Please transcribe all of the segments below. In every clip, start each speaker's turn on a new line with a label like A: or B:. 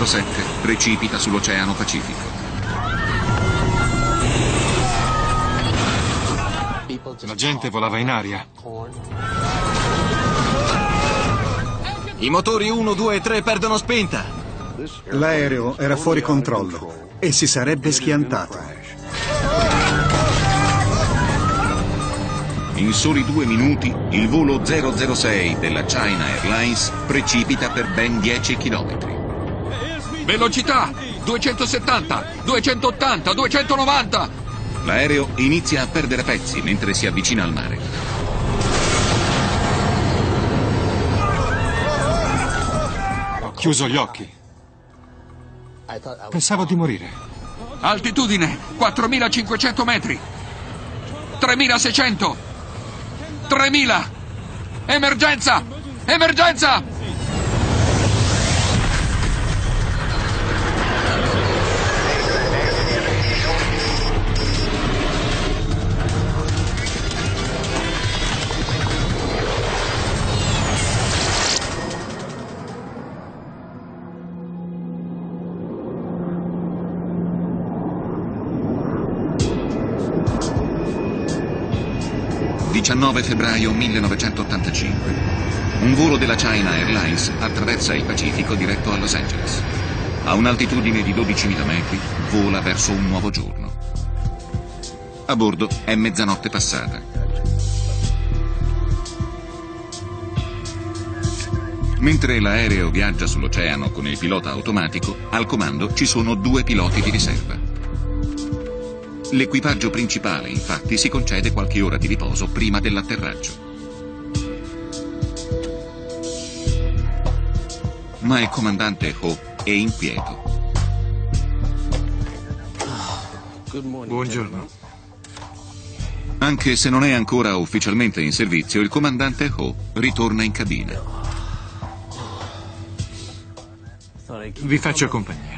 A: 007 precipita sull'Oceano Pacifico.
B: La gente volava in aria.
C: I motori 1, 2 e 3 perdono spinta.
D: L'aereo era fuori controllo e si sarebbe schiantato.
A: In soli 2 minuti, il volo 006 della China Airlines precipita per ben 10 chilometri.
E: Velocità! 270, 280, 290!
A: L'aereo inizia a perdere pezzi mentre si avvicina al mare.
B: Ho chiuso gli occhi. Pensavo di morire.
E: Altitudine 4.500 metri. 3.600. 3.000. Emergenza! Emergenza!
A: Il 19 febbraio 1985. Un volo della China Airlines attraversa il Pacifico diretto a Los Angeles. A un'altitudine di 12.000 metri vola verso un nuovo giorno. A bordo è mezzanotte passata. Mentre l'aereo viaggia sull'oceano con il pilota automatico, al comando ci sono 2 piloti di riserva. L'equipaggio principale, infatti, si concede qualche ora di riposo prima dell'atterraggio. Ma il comandante Ho è inquieto.
B: Buongiorno.
A: Anche se non è ancora ufficialmente in servizio, il comandante Ho ritorna in cabina.
B: Vi faccio compagnia.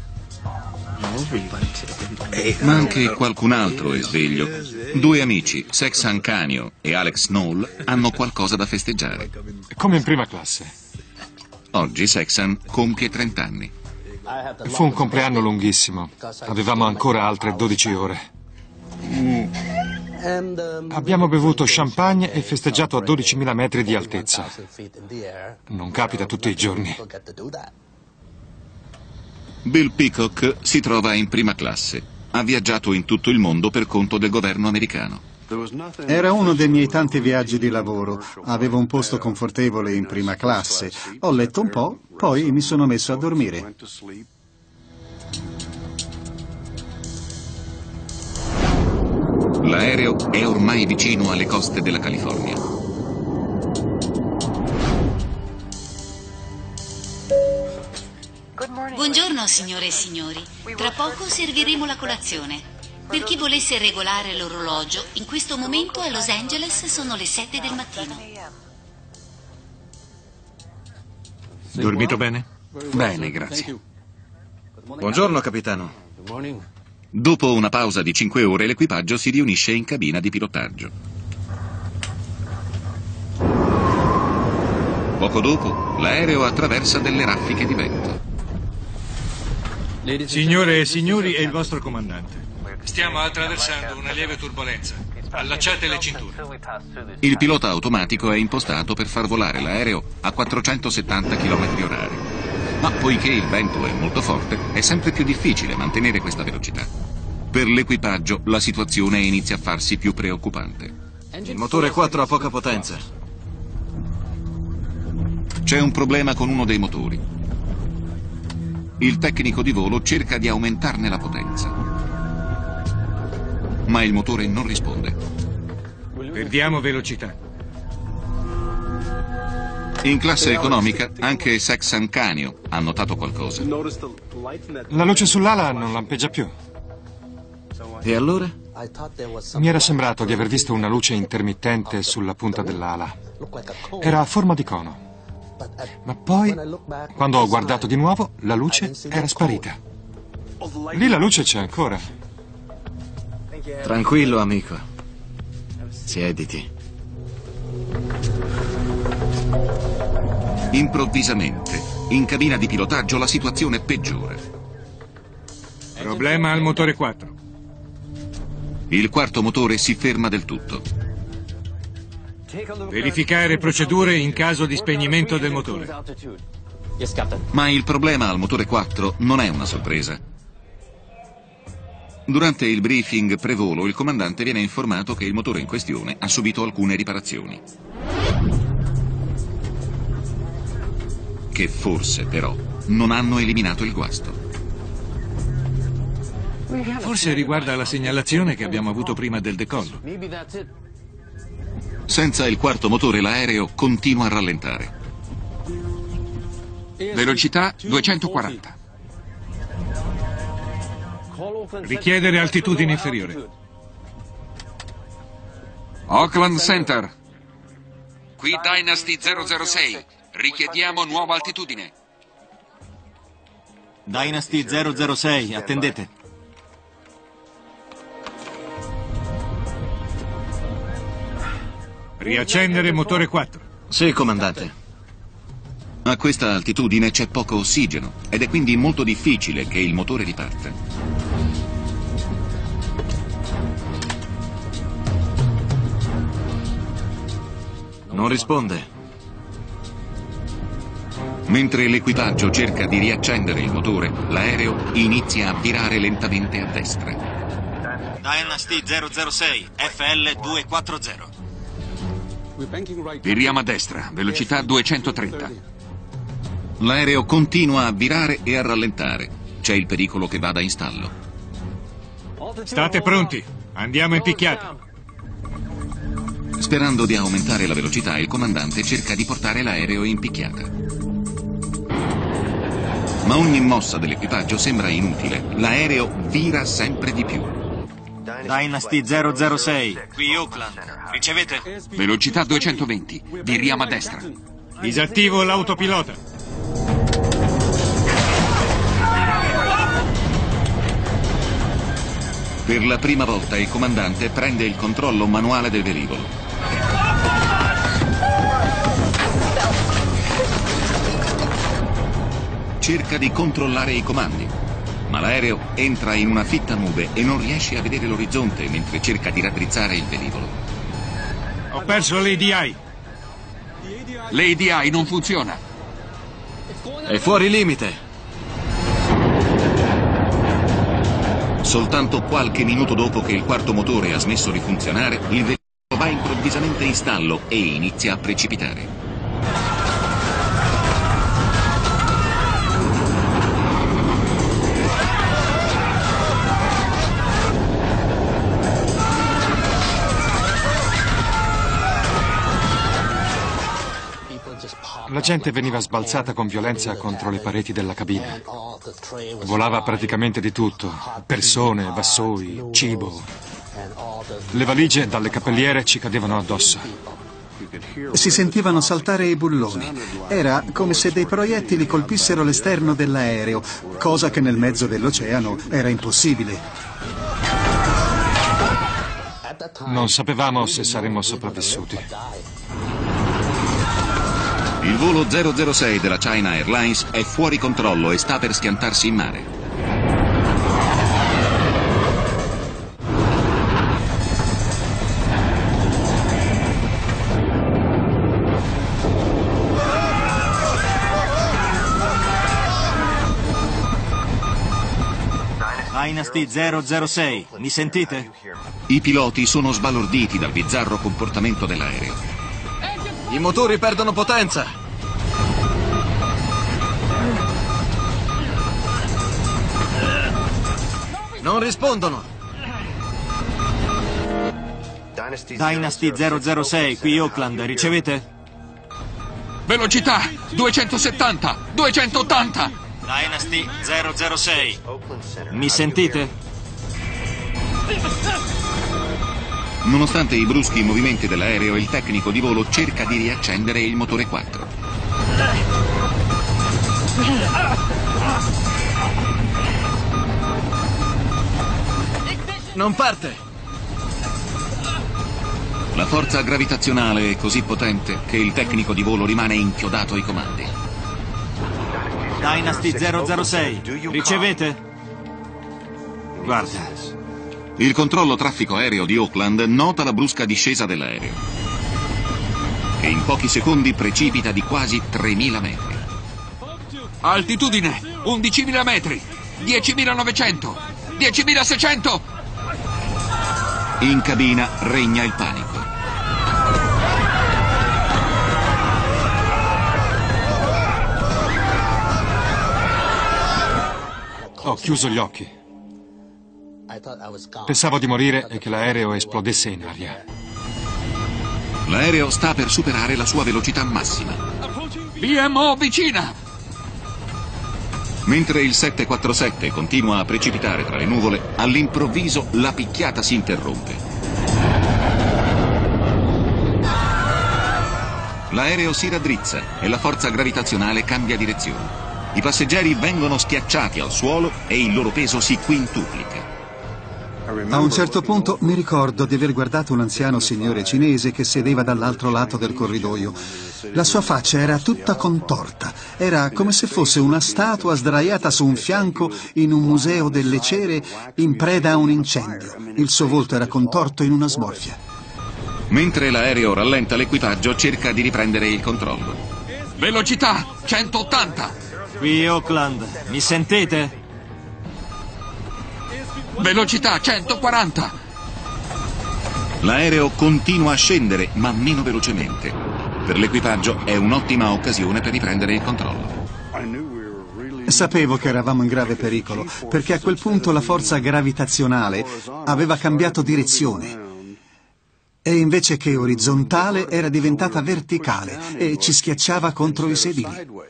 A: Ma anche qualcun altro è sveglio. 2 amici, Sexan Canio e Alex Knoll, hanno qualcosa da festeggiare.
B: Come in prima classe.
A: Oggi Sexan compie 30 anni.
B: Fu un compleanno lunghissimo. Avevamo ancora altre 12 ore. Abbiamo bevuto champagne e festeggiato a 12.000 metri di altezza. Non capita tutti i giorni.
A: Bill Peacock si trova in prima classe. Ha viaggiato in tutto il mondo per conto del governo americano.
D: Era uno dei miei tanti viaggi di lavoro. Avevo un posto confortevole in prima classe. Ho letto un po', poi mi sono messo a dormire.
A: L'aereo è ormai vicino alle coste della California.
F: Buongiorno signore e signori. Tra poco serviremo la colazione. Per chi volesse regolare l'orologio, in questo momento a Los Angeles sono le 7 del mattino.
B: Dormito bene?
C: Bene, grazie. Buongiorno, capitano.
A: Dopo una pausa di 5 ore, l'equipaggio si riunisce in cabina di pilotaggio. Poco dopo, l'aereo attraversa delle raffiche di vento.
B: Signore e signori, è il vostro comandante. Stiamo attraversando una lieve turbolenza. Allacciate le cinture.
A: Il pilota automatico è impostato per far volare l'aereo a 470 km/h. Ma poiché il vento è molto forte, è sempre più difficile mantenere questa velocità. Per l'equipaggio la situazione inizia a farsi più preoccupante.
C: Il motore 4 ha poca potenza.
A: C'è un problema con uno dei motori. Il tecnico di volo cerca di aumentarne la potenza. Ma il motore non risponde.
B: Perdiamo velocità.
A: In classe economica anche Sexan Canio ha notato qualcosa.
B: La luce sull'ala non lampeggia più.
C: E allora?
B: Mi era sembrato di aver visto una luce intermittente sulla punta dell'ala. Era a forma di cono. Ma poi, quando ho guardato di nuovo, la luce era sparita. Lì la luce c'è ancora.
C: Tranquillo, amico. Siediti.
A: Improvvisamente, In cabina di pilotaggio la situazione peggiora.
G: Problema al motore 4.
A: Il quarto motore si ferma del tutto.
G: Verificare procedure in caso di spegnimento del motore.
A: Ma il problema al motore 4 non è una sorpresa. Durante il briefing prevolo il comandante viene informato che il motore in questione ha subito alcune riparazioni. Che forse però non hanno eliminato il guasto.
G: Forse riguarda la segnalazione che abbiamo avuto prima del decollo.
A: Senza il quarto motore l'aereo continua a rallentare.
E: Velocità 240.
G: Richiedere altitudine inferiore.
E: Auckland Center. Qui Dynasty 006. Richiediamo nuova altitudine.
H: Dynasty 006, attendete.
G: Riaccendere motore 4.
H: Sì, comandante.
A: A questa altitudine c'è poco ossigeno ed è quindi molto difficile che il motore riparta.
H: Non risponde.
A: Mentre l'equipaggio cerca di riaccendere il motore, l'aereo inizia a virare lentamente a destra.
H: Dynasty 006, FL 240.
E: Viriamo a destra, velocità 230.
A: L'aereo continua a virare e a rallentare. C'è il pericolo che vada in stallo.
G: State pronti, andiamo in picchiata.
A: Sperando di aumentare la velocità, il comandante cerca di portare l'aereo in picchiata. Ma ogni mossa dell'equipaggio sembra inutile. L'aereo vira sempre di più.
H: Dynasty 006, qui Auckland. Ricevete?
E: Velocità 220. Viriamo a destra.
G: Disattivo l'autopilota.
A: Per la prima volta il comandante prende il controllo manuale del velivolo. Cerca di controllare i comandi, ma l'aereo entra in una fitta nube e non riesce a vedere l'orizzonte mentre cerca di raddrizzare il velivolo.
G: Ho perso l'ADI.
E: L'ADI non funziona.
H: È fuori limite.
A: Soltanto qualche minuto dopo che il quarto motore ha smesso di funzionare, il velivolo va improvvisamente in stallo e inizia a precipitare.
B: La gente veniva sbalzata con violenza contro le pareti della cabina. Volava praticamente di tutto: persone, vassoi, cibo. Le valigie dalle cappelliere ci cadevano addosso.
D: Si sentivano saltare i bulloni. Era come se dei proiettili colpissero l'esterno dell'aereo, cosa che nel mezzo dell'oceano era impossibile.
B: Non sapevamo se saremmo sopravvissuti.
A: Il volo 006 della China Airlines è fuori controllo e sta per schiantarsi in mare.
H: Dynasty 006, mi sentite?
A: I piloti sono sbalorditi dal bizzarro comportamento dell'aereo.
H: I motori perdono potenza. Non rispondono. Dynasty 006, qui Auckland, ricevete?
E: Velocità 270, 280.
H: Dynasty 006, mi sentite?
A: Nonostante i bruschi movimenti dell'aereo, il tecnico di volo cerca di riaccendere il motore 4.
H: Non parte.
A: La forza gravitazionale è così potente che il tecnico di volo rimane inchiodato ai comandi.
H: Dynasty 006, ricevete? Guarda.
A: Il controllo traffico aereo di Oakland nota la brusca discesa dell'aereo, che in pochi secondi precipita di quasi 3.000 metri.
E: Altitudine 11.000 metri, 10.900, 10.600.
A: In cabina regna il panico.
B: Ho chiuso gli occhi. Pensavo di morire e che l'aereo esplodesse in aria.
A: L'aereo sta per superare la sua velocità massima.
E: VMO vicina.
A: Mentre il 747 continua a precipitare tra le nuvole, all'improvviso la picchiata si interrompe. L'aereo si raddrizza e la forza gravitazionale cambia direzione. I passeggeri vengono schiacciati al suolo e il loro peso si quintuplica.
D: A un certo punto mi ricordo di aver guardato un anziano signore cinese che sedeva dall'altro lato del corridoio. La sua faccia era tutta contorta. Era come se fosse una statua sdraiata su un fianco in un museo delle cere in preda a un incendio. Il suo volto era contorto in una smorfia.
A: Mentre l'aereo rallenta, l'equipaggio cerca di riprendere il controllo.
E: Velocità 180.
H: Qui Oakland, mi sentite?
E: Velocità 140.
A: L'aereo continua a scendere, ma meno velocemente. Per l'equipaggio è un'ottima occasione per riprendere il controllo.
D: Sapevo che eravamo in grave pericolo, perché a quel punto la forza gravitazionale aveva cambiato direzione. E invece che orizzontale era diventata verticale e ci schiacciava contro i sedili.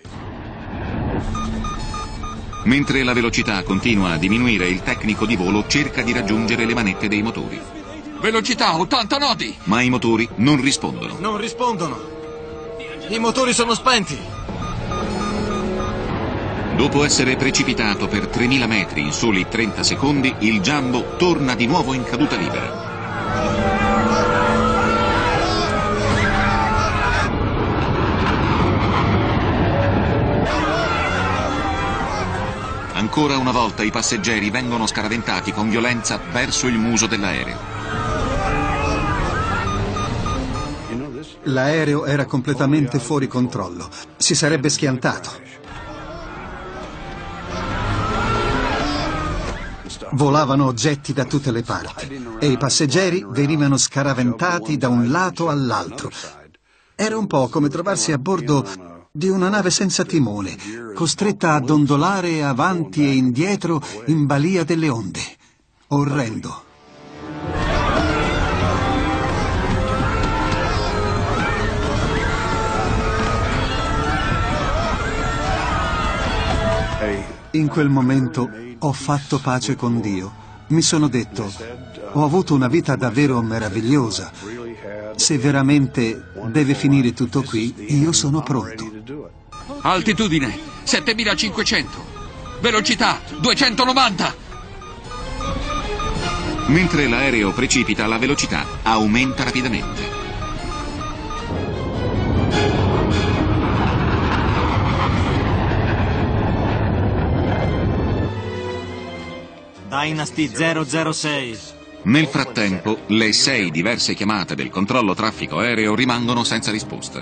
A: Mentre la velocità continua a diminuire, il tecnico di volo cerca di raggiungere le manette dei motori.
E: Velocità 80 nodi.
A: Ma i motori non rispondono.
H: Non rispondono. I motori sono spenti.
A: Dopo essere precipitato per 3.000 metri in soli 30 secondi, il Jumbo torna di nuovo in caduta libera. Ancora una volta i passeggeri vengono scaraventati con violenza verso il muso dell'aereo.
D: L'aereo era completamente fuori controllo. Si sarebbe schiantato. Volavano oggetti da tutte le parti e i passeggeri venivano scaraventati da un lato all'altro. Era un po' come trovarsi a bordo di una nave senza timone, costretta a dondolare avanti e indietro in balia delle onde. Orrendo. In quel momento ho fatto pace con Dio. Mi sono detto, ho avuto una vita davvero meravigliosa. Se veramente deve finire tutto qui, io sono pronto.
E: Altitudine 7500. Velocità 290.
A: Mentre l'aereo precipita, la velocità aumenta rapidamente.
H: Dynasty 006.
A: Nel frattempo, le 6 diverse chiamate del controllo traffico aereo rimangono senza risposta.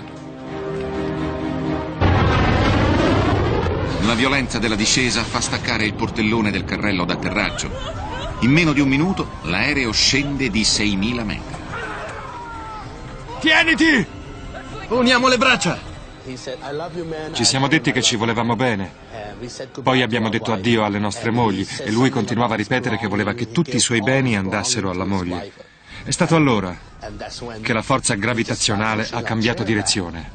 A: La violenza della discesa fa staccare il portellone del carrello d'atterraggio. In meno di un minuto, l'aereo scende di 6.000 metri.
E: Tieniti!
H: Uniamo le braccia!
B: Ci siamo detti che ci volevamo bene. Poi abbiamo detto addio alle nostre mogli e lui continuava a ripetere che voleva che tutti i suoi beni andassero alla moglie. È stato allora che la forza gravitazionale ha cambiato direzione.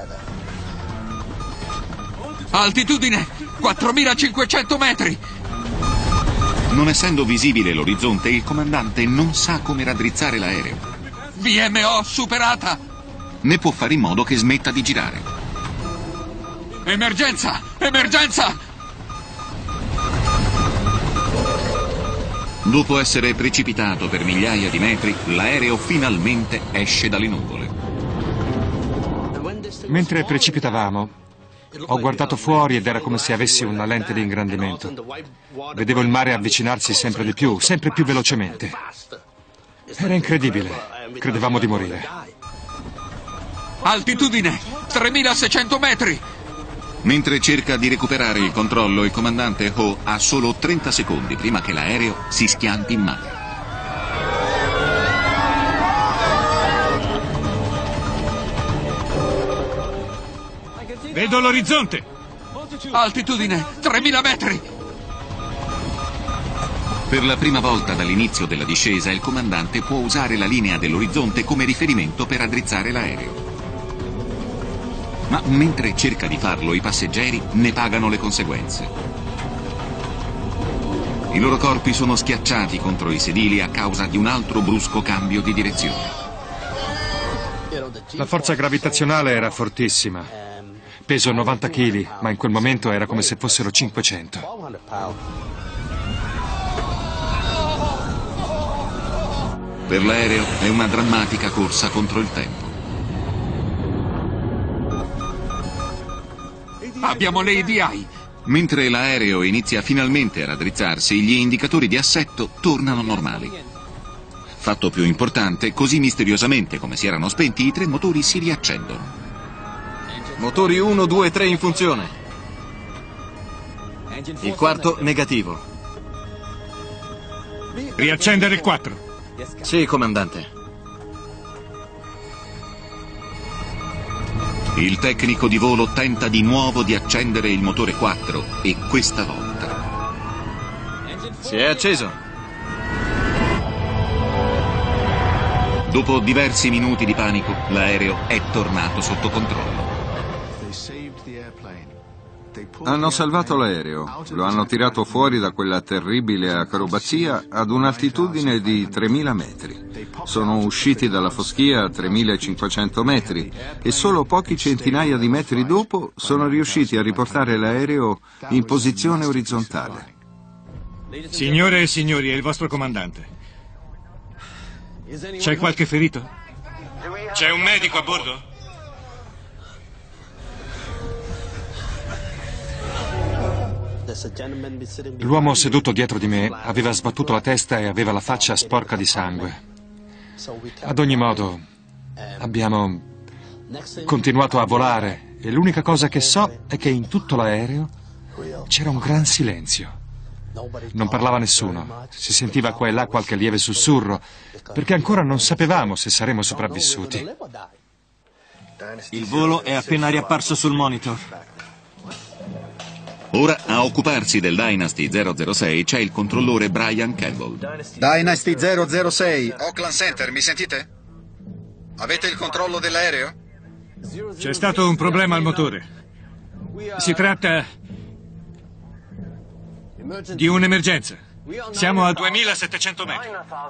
E: Altitudine 4500 metri.
A: Non essendo visibile l'orizzonte, il comandante non sa come raddrizzare l'aereo.
E: VMO superata.
A: Né può fare in modo che smetta di girare.
E: Emergenza! Emergenza!
A: Dopo essere precipitato per migliaia di metri, l'aereo finalmente esce dalle nuvole.
B: Mentre precipitavamo, Ho guardato fuori ed era come se avessi una lente di ingrandimento. Vedevo il mare avvicinarsi sempre di più, sempre più velocemente. Era incredibile. Credevamo di morire.
E: Altitudine 3600 metri.
A: Mentre cerca di recuperare il controllo, il comandante Ho ha solo 30 secondi prima che l'aereo si schianti in mare.
G: Vedo l'orizzonte.
E: Altitudine 3000 metri.
A: Per la prima volta dall'inizio della discesa, il comandante può usare la linea dell'orizzonte come riferimento per raddrizzare l'aereo. Ma mentre cerca di farlo, i passeggeri ne pagano le conseguenze. I loro corpi sono schiacciati contro i sedili a causa di un altro brusco cambio di direzione.
B: La forza gravitazionale era fortissima. Peso 90 kg, ma in quel momento era come se fossero 500.
A: Per l'aereo è una drammatica corsa contro il tempo.
E: Abbiamo le EDI.
A: Mentre l'aereo inizia finalmente a raddrizzarsi, gli indicatori di assetto tornano normali. Fatto più importante, così misteriosamente come si erano spenti, i tre motori si riaccendono.
H: Motori 1, 2 e 3 in funzione. Il quarto negativo.
G: Riaccendere il 4.
H: Sì, comandante.
A: Il tecnico di volo tenta di nuovo di accendere il motore 4 e questa volta
H: Si è acceso.
A: dopo diversi minuti di panico, l'aereo è tornato sotto controllo.
I: Hanno salvato l'aereo, lo hanno tirato fuori da quella terribile acrobazia ad un'altitudine di 3000 metri. Sono usciti dalla foschia a 3500 metri e solo pochi centinaia di metri dopo sono riusciti a riportare l'aereo in posizione orizzontale.
G: Signore e signori, è il vostro comandante. C'è qualche ferito? C'è un medico a bordo?
B: L'uomo seduto dietro di me aveva sbattuto la testa e aveva la faccia sporca di sangue. Ad ogni modo, abbiamo continuato a volare e l'unica cosa che so è che in tutto l'aereo c'era un gran silenzio. Non parlava nessuno, si sentiva qua e là qualche lieve sussurro, perché ancora non sapevamo se saremmo sopravvissuti.
H: Il volo è appena riapparso sul monitor.
A: Ora a occuparsi del Dynasty 006 c'è il controllore Brian Campbell.
D: Dynasty 006, Auckland Center, mi sentite? Avete il controllo dell'aereo?
G: C'è stato un problema al motore. Si tratta di un'emergenza. Siamo a 2700 metri.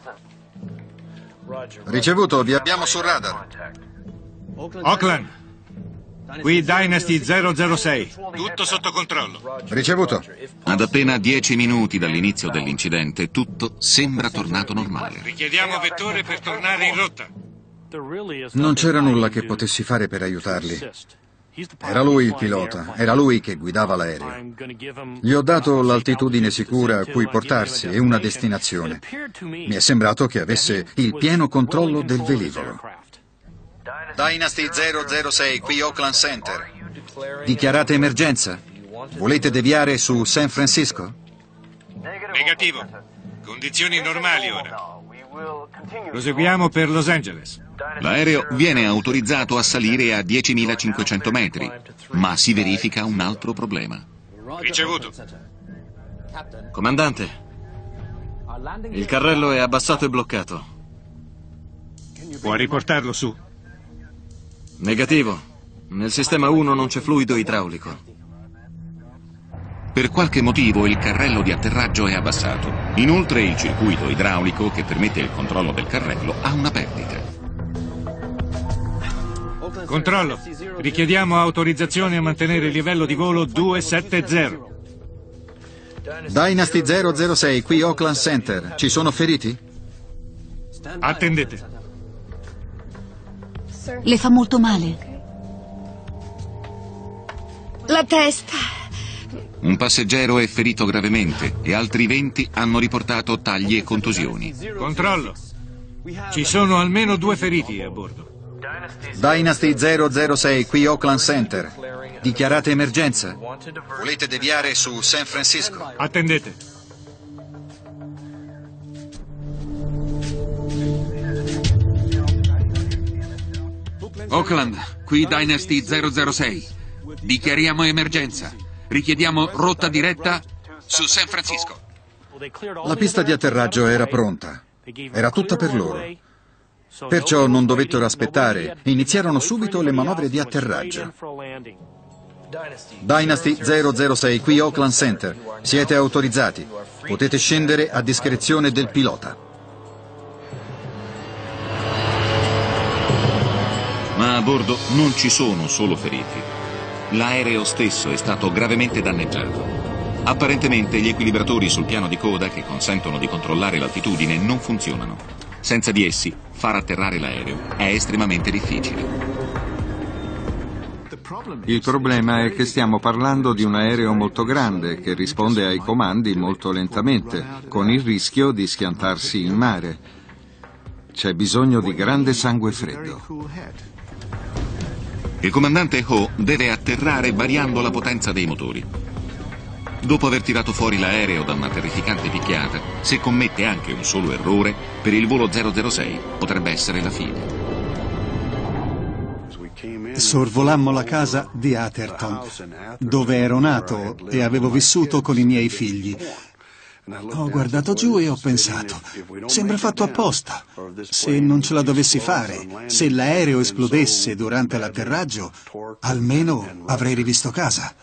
D: Ricevuto, vi abbiamo sul radar.
G: Auckland, qui Dynasty 006. Tutto sotto controllo.
D: Ricevuto.
A: Ad appena 10 minuti dall'inizio dell'incidente, tutto sembra tornato normale.
G: Richiediamo vettore per tornare in rotta.
D: Non c'era nulla che potessi fare per aiutarli. Era lui il pilota, era lui che guidava l'aereo. Gli ho dato l'altitudine sicura a cui portarsi e una destinazione. Mi è sembrato che avesse il pieno controllo del velivolo. Dynasty 006, qui Auckland Center. Dichiarate emergenza? Volete deviare su San Francisco?
G: Negativo. Condizioni normali ora. Proseguiamo per Los Angeles.
A: L'aereo viene autorizzato a salire a 10.500 metri, ma si verifica un altro problema.
G: Ricevuto.
H: Comandante, il carrello è abbassato e bloccato.
G: Può riportarlo su?
H: Negativo. Nel sistema 1 non c'è fluido idraulico.
A: Per qualche motivo il carrello di atterraggio è abbassato. Inoltre il circuito idraulico che permette il controllo del carrello ha una perdita.
G: Controllo. Richiediamo autorizzazione a mantenere il livello di volo 270.
D: Dynasty 006, qui Auckland Center. Ci sono feriti?
G: Attendete.
F: Le fa molto male?
J: La testa.
A: Un passeggero è ferito gravemente e altri 20 hanno riportato tagli e contusioni.
G: Controllo. Ci sono almeno 2 feriti a bordo.
K: Dynasty 006, qui Oakland Center. Dichiarate emergenza. Volete deviare su San Francisco?
G: Attendete.
E: Oakland, qui Dynasty 006. Dichiariamo emergenza. Richiediamo rotta diretta su San Francisco.
K: La pista di atterraggio era pronta. Era tutta per loro. Perciò non dovettero aspettare. Iniziarono subito le manovre di atterraggio. Dynasty 006, qui Oakland Center. Siete autorizzati. Potete scendere a discrezione del pilota.
A: Ma a bordo non ci sono solo feriti. L'aereo stesso è stato gravemente danneggiato. Apparentemente gli equilibratori sul piano di coda che consentono di controllare l'altitudine non funzionano. Senza di essi, far atterrare l'aereo è estremamente difficile.
I: Il problema è che stiamo parlando di un aereo molto grande che risponde ai comandi molto lentamente, con il rischio di schiantarsi in mare. C'è bisogno di grande sangue freddo.
A: Il comandante Ho deve atterrare variando la potenza dei motori. Dopo aver tirato fuori l'aereo da una terrificante picchiata, se commette anche un solo errore, per il volo 006 potrebbe essere la fine.
D: Sorvolammo la casa di Atherton, dove ero nato e avevo vissuto con i miei figli. Ho guardato giù e ho pensato, sembra fatto apposta. Se non ce la dovessi fare, se l'aereo esplodesse durante l'atterraggio, almeno avrei rivisto casa.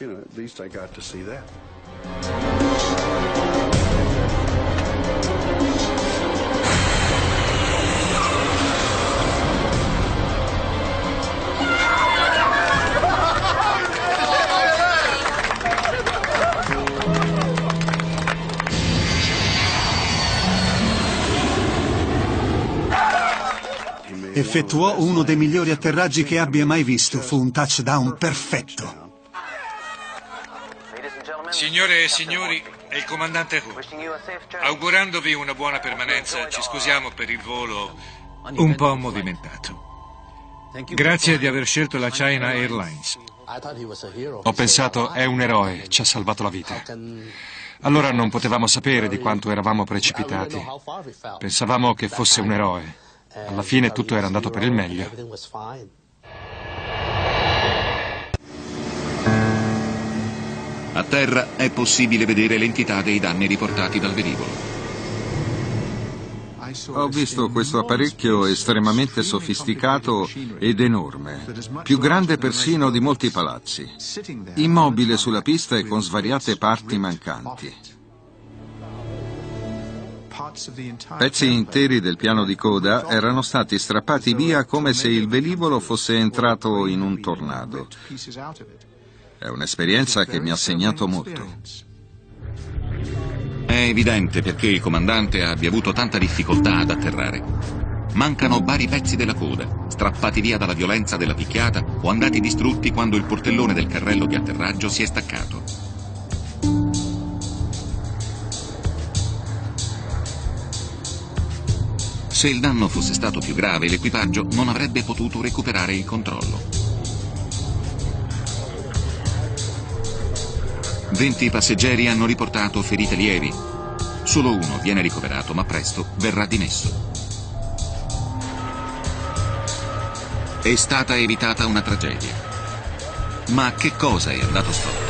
D: Effettuò uno dei migliori atterraggi che abbia mai visto. Fu un touchdown perfetto.
G: Signore e signori, è il comandante Ho. Augurandovi una buona permanenza, ci scusiamo per il volo un po' movimentato. Grazie di aver scelto la China Airlines.
B: Ho pensato, è un eroe, ci ha salvato la vita. Allora non potevamo sapere di quanto eravamo precipitati. Pensavamo che fosse un eroe. Alla fine tutto era andato per il meglio.
A: A terra è possibile vedere l'entità dei danni riportati dal velivolo.
I: Ho visto questo apparecchio estremamente sofisticato ed enorme, più grande persino di molti palazzi, immobile sulla pista e con svariate parti mancanti. Pezzi interi del piano di coda erano stati strappati via come se il velivolo fosse entrato in un tornado. È un'esperienza che mi ha segnato molto.
A: È evidente perché il comandante abbia avuto tanta difficoltà ad atterrare. Mancano vari pezzi della coda, strappati via dalla violenza della picchiata o andati distrutti quando il portellone del carrello di atterraggio si è staccato. Se il danno fosse stato più grave, l'equipaggio non avrebbe potuto recuperare il controllo. 20 passeggeri hanno riportato ferite lievi. Solo uno viene ricoverato, ma presto verrà dimesso. È stata evitata una tragedia. Ma che cosa è andato storto?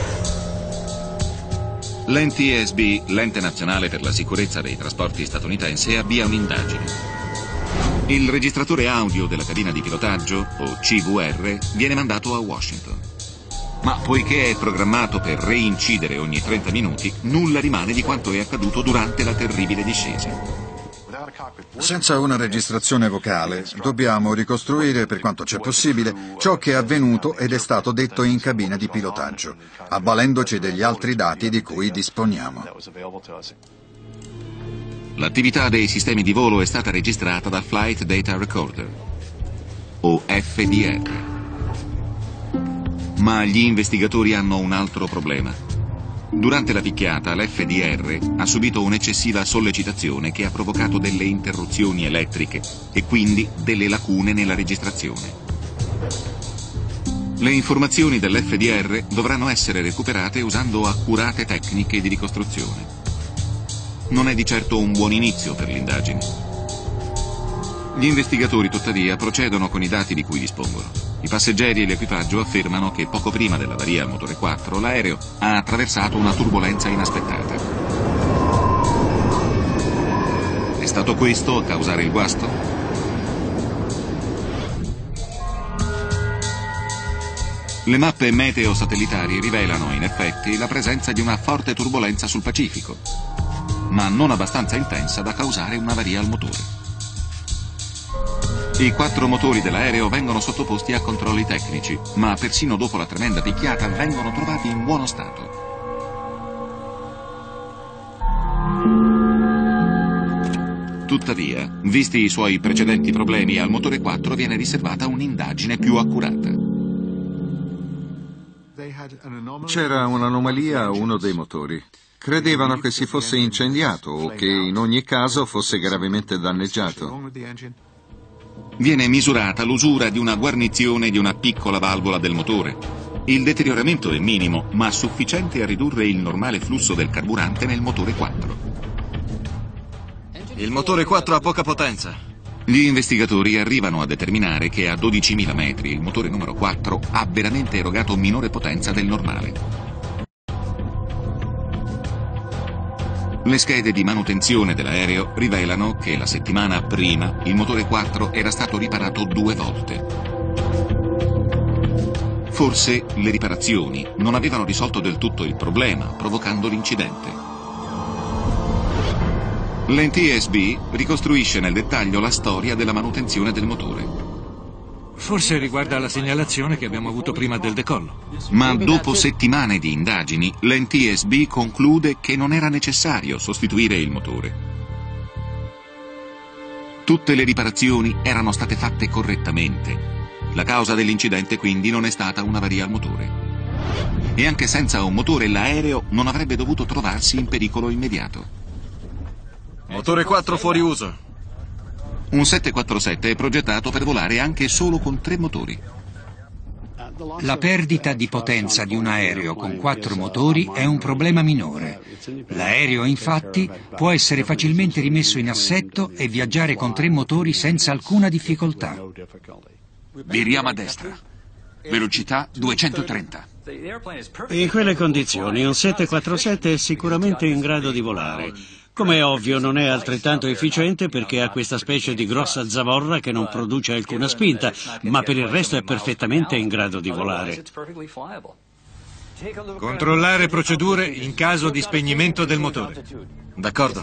A: L'NTSB, l'Ente Nazionale per la Sicurezza dei Trasporti statunitense, avvia un'indagine. Il registratore audio della cabina di pilotaggio, o CVR, viene mandato a Washington. Ma poiché è programmato per reincidere ogni 30 minuti, nulla rimane di quanto è accaduto durante la terribile discesa.
K: Senza una registrazione vocale, dobbiamo ricostruire per quanto c'è possibile ciò che è avvenuto ed è stato detto in cabina di pilotaggio, avvalendoci degli altri dati di cui disponiamo.
A: L'attività dei sistemi di volo è stata registrata dal Flight Data Recorder, o FDR. Ma gli investigatori hanno un altro problema. Durante la picchiata l'FDR ha subito un'eccessiva sollecitazione che ha provocato delle interruzioni elettriche e quindi delle lacune nella registrazione. Le informazioni dell'FDR dovranno essere recuperate usando accurate tecniche di ricostruzione. Non è di certo un buon inizio per l'indagine. Gli investigatori, tuttavia, procedono con i dati di cui dispongono. I passeggeri e l'equipaggio affermano che poco prima dell'avaria al motore 4 l'aereo ha attraversato una turbolenza inaspettata. È stato questo a causare il guasto? Le mappe meteo satellitari rivelano in effetti la presenza di una forte turbolenza sul Pacifico, ma non abbastanza intensa da causare un'avaria al motore. I 4 motori dell'aereo vengono sottoposti a controlli tecnici, ma persino dopo la tremenda picchiata vengono trovati in buono stato. Tuttavia, visti i suoi precedenti problemi, al motore 4 viene riservata un'indagine più accurata.
I: C'era un'anomalia a uno dei motori. Credevano che si fosse incendiato o che in ogni caso fosse gravemente danneggiato.
A: Viene misurata l'usura di una guarnizione di una piccola valvola del motore. Il deterioramento è minimo, ma sufficiente a ridurre il normale flusso del carburante nel motore 4.
H: Il motore 4 ha poca potenza.
A: Gli investigatori arrivano a determinare che a 12.000 metri il motore numero 4 ha veramente erogato minore potenza del normale. Le schede di manutenzione dell'aereo rivelano che la settimana prima il motore 4 era stato riparato 2 volte. Forse le riparazioni non avevano risolto del tutto il problema, provocando l'incidente. L'NTSB ricostruisce nel dettaglio la storia della manutenzione del motore.
G: Forse riguarda la segnalazione che abbiamo avuto prima del decollo.
A: Ma dopo settimane di indagini, l'NTSB conclude che non era necessario sostituire il motore. Tutte le riparazioni erano state fatte correttamente. La causa dell'incidente quindi non è stata un'avaria al motore. E anche senza un motore l'aereo non avrebbe dovuto trovarsi in pericolo immediato.
H: Motore 4 fuori uso.
A: Un 747 è progettato per volare anche solo con 3 motori.
J: La perdita di potenza di un aereo con 4 motori è un problema minore. L'aereo, infatti, può essere facilmente rimesso in assetto e viaggiare con 3 motori senza alcuna difficoltà.
E: Viriamo a destra. Velocità 230.
L: In quelle condizioni un 747 è sicuramente in grado di volare. Come è ovvio, non è altrettanto efficiente perché ha questa specie di grossa zavorra che non produce alcuna spinta, ma per il resto è perfettamente in grado di volare.
G: Controllare procedure in caso di spegnimento del motore.
H: D'accordo.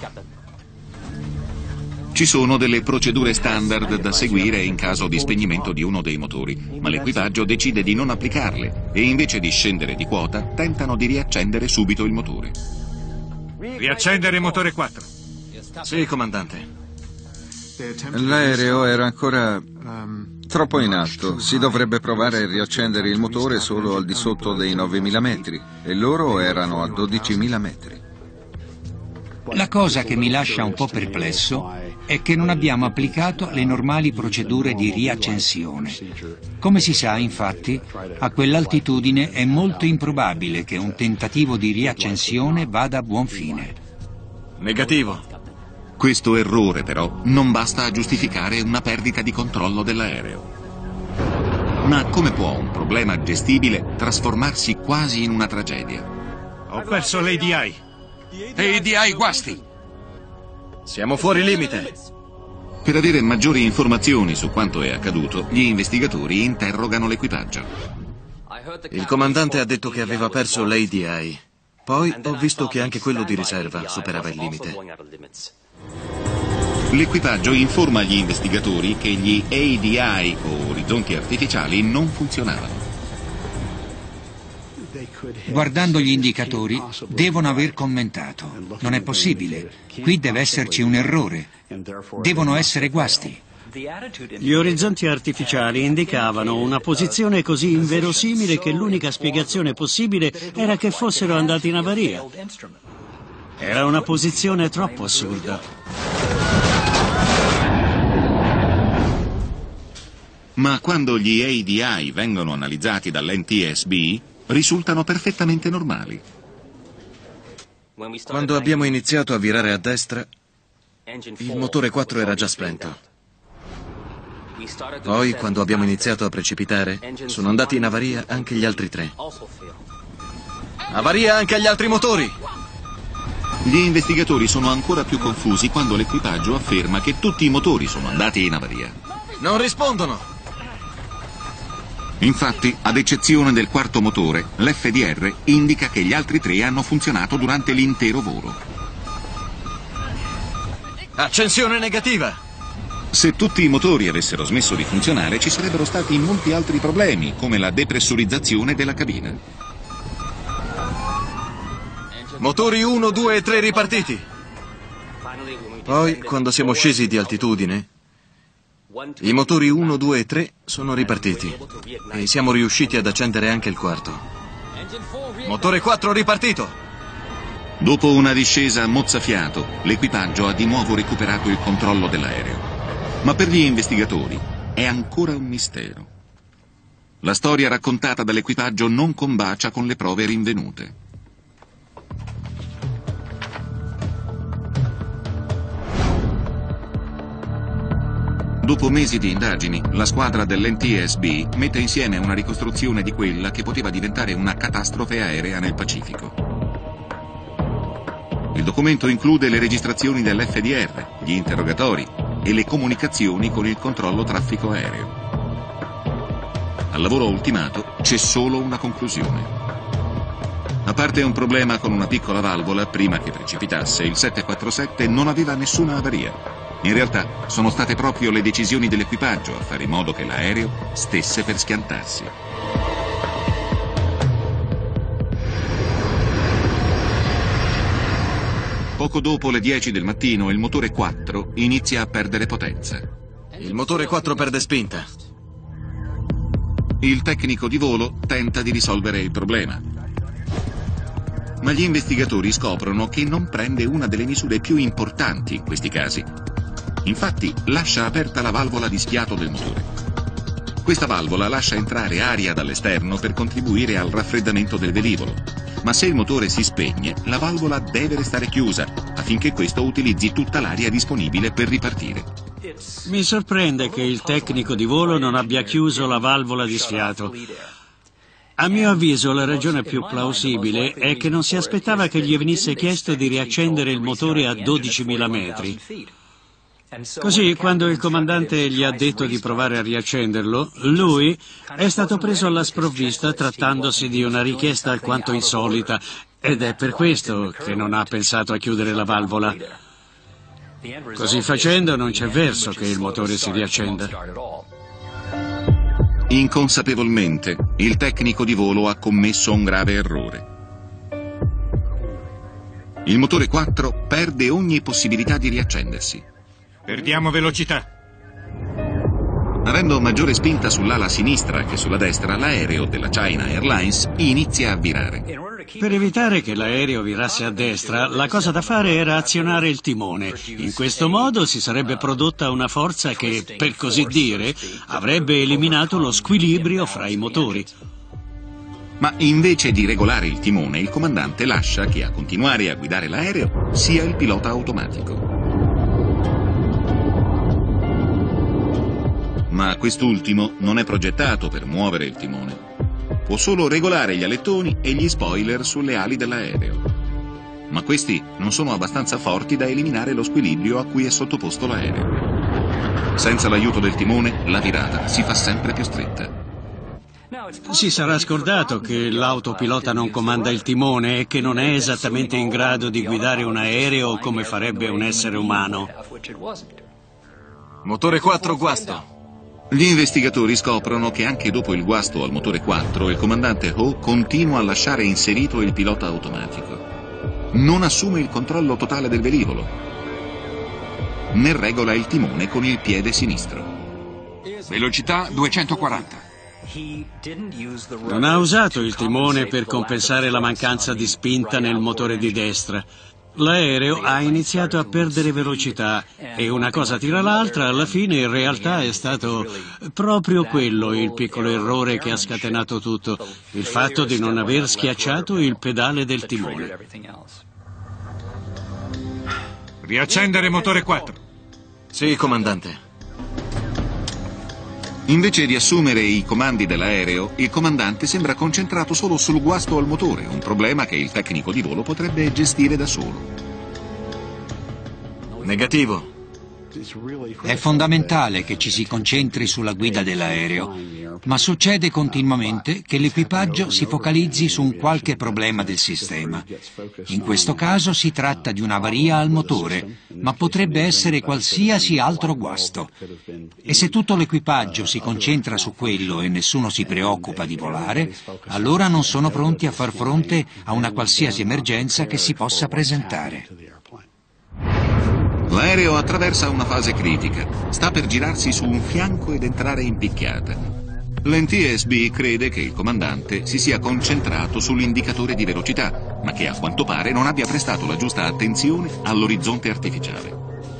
A: Ci sono delle procedure standard da seguire in caso di spegnimento di uno dei motori, ma l'equipaggio decide di non applicarle e invece di scendere di quota tentano di riaccendere subito il motore.
G: Riaccendere motore 4.
H: Sì, comandante.
I: L'aereo era ancora troppo in alto. Si dovrebbe provare a riaccendere il motore solo al di sotto dei 9.000 metri e loro erano a 12.000 metri.
J: La cosa che mi lascia un po' perplesso è che non abbiamo applicato le normali procedure di riaccensione. Come si sa, infatti, a quell'altitudine è molto improbabile che un tentativo di riaccensione vada a buon fine.
H: Negativo.
A: Questo errore, però, non basta a giustificare una perdita di controllo dell'aereo. Ma come può un problema gestibile trasformarsi quasi in una tragedia?
G: Ho perso l'ADI.
E: ADI guasti.
H: Siamo fuori limite.
A: Per avere maggiori informazioni su quanto è accaduto, gli investigatori interrogano l'equipaggio.
H: Il comandante ha detto che aveva perso l'ADI. Poi ho visto che anche quello di riserva superava il limite.
A: L'equipaggio informa gli investigatori che gli ADI, o orizzonti artificiali, non funzionavano.
J: Guardando gli indicatori, devono aver commentato. Non è possibile. Qui deve esserci un errore. Devono essere guasti.
L: Gli orizzonti artificiali indicavano una posizione così inverosimile che l'unica spiegazione possibile era che fossero andati in avaria. Era una posizione troppo assurda.
A: Ma quando gli ADI vengono analizzati dall'NTSB, risultano perfettamente normali.
H: Quando abbiamo iniziato a virare a destra, il motore 4 era già spento. Poi, quando abbiamo iniziato a precipitare, sono andati in avaria anche gli altri 3. Avaria anche agli altri motori!
A: Gli investigatori sono ancora più confusi quando l'equipaggio afferma che tutti i motori sono andati in avaria.
H: Non rispondono!
A: Infatti, ad eccezione del quarto motore, l'FDR indica che gli altri 3 hanno funzionato durante l'intero volo.
H: Accensione negativa!
A: Se tutti i motori avessero smesso di funzionare, ci sarebbero stati molti altri problemi, come la depressurizzazione della cabina.
H: Motori 1, 2 e 3 ripartiti. Poi, quando siamo scesi di altitudine, i motori 1, 2 e 3 sono ripartiti e siamo riusciti ad accendere anche il quarto. Motore 4 ripartito!
A: Dopo una discesa mozzafiato, l'equipaggio ha di nuovo recuperato il controllo dell'aereo. Ma per gli investigatori è ancora un mistero. La storia raccontata dall'equipaggio non combacia con le prove rinvenute. Dopo mesi di indagini, la squadra dell'NTSB mette insieme una ricostruzione di quella che poteva diventare una catastrofe aerea nel Pacifico. Il documento include le registrazioni dell'FDR, gli interrogatori e le comunicazioni con il controllo traffico aereo. Al lavoro ultimato c'è solo una conclusione. A parte un problema con una piccola valvola, prima che precipitasse, il 747 non aveva nessuna avaria. In realtà sono state proprio le decisioni dell'equipaggio a fare in modo che l'aereo stesse per schiantarsi. Poco dopo le 10 del mattino il motore 4 inizia a perdere potenza.
H: Il motore 4 perde spinta.
A: Il tecnico di volo tenta di risolvere il problema. Ma gli investigatori scoprono che non prende una delle misure più importanti in questi casi. Infatti lascia aperta la valvola di sfiato del motore. Questa valvola lascia entrare aria dall'esterno per contribuire al raffreddamento del velivolo. Ma se il motore si spegne, la valvola deve restare chiusa affinché questo utilizzi tutta l'aria disponibile per ripartire.
L: Mi sorprende che il tecnico di volo non abbia chiuso la valvola di sfiato. A mio avviso la ragione più plausibile è che non si aspettava che gli venisse chiesto di riaccendere il motore a 12.000 metri. Così, quando il comandante gli ha detto di provare a riaccenderlo, lui è stato preso alla sprovvista trattandosi di una richiesta alquanto insolita ed è per questo che non ha pensato a chiudere la valvola. Così facendo non c'è verso che il motore si riaccenda.
A: Inconsapevolmente, il tecnico di volo ha commesso un grave errore. Il motore 4 perde ogni possibilità di riaccendersi.
B: Perdiamo velocità.
A: Avendo maggiore spinta sull'ala sinistra che sulla destra, l'aereo della China Airlines inizia a virare.
L: Per evitare che l'aereo virasse a destra, la cosa da fare era azionare il timone. In questo modo si sarebbe prodotta una forza che, per così dire, avrebbe eliminato lo squilibrio fra i motori.
A: Ma invece di regolare il timone, il comandante lascia che a continuare a guidare l'aereo sia il pilota automatico. Ma quest'ultimo non è progettato per muovere il timone. Può solo regolare gli alettoni e gli spoiler sulle ali dell'aereo. Ma questi non sono abbastanza forti da eliminare lo squilibrio a cui è sottoposto l'aereo. Senza l'aiuto del timone, la virata si fa sempre più stretta.
L: Si sarà scordato che l'autopilota non comanda il timone e che non è esattamente in grado di guidare un aereo come farebbe un essere umano.
H: Motore 4 guasto.
A: Gli investigatori scoprono che anche dopo il guasto al motore 4 il comandante Ho continua a lasciare inserito il pilota automatico. Non assume il controllo totale del velivolo. né regola il timone con il piede sinistro.
E: Velocità 240.
L: Non ha usato il timone per compensare la mancanza di spinta nel motore di destra. L'aereo ha iniziato a perdere velocità e una cosa tira l'altra, alla fine in realtà è stato proprio quello il piccolo errore che ha scatenato tutto, il fatto di non aver schiacciato il pedale del timone.
G: Riaccendere motore 4.
H: Sì, comandante.
A: Invece di assumere i comandi dell'aereo, il comandante sembra concentrato solo sul guasto al motore, un problema che il tecnico di volo potrebbe gestire da solo.
H: Negativo.
J: È fondamentale che ci si concentri sulla guida dell'aereo, ma succede continuamente che l'equipaggio si focalizzi su un qualche problema del sistema. In questo caso si tratta di un'avaria al motore, ma potrebbe essere qualsiasi altro guasto. E se tutto l'equipaggio si concentra su quello e nessuno si preoccupa di volare, allora non sono pronti a far fronte a una qualsiasi emergenza che si possa presentare.
A: L'aereo attraversa una fase critica. Sta per girarsi su un fianco ed entrare in picchiata. L'NTSB crede che il comandante si sia concentrato sull'indicatore di velocità, ma che a quanto pare non abbia prestato la giusta attenzione all'orizzonte artificiale.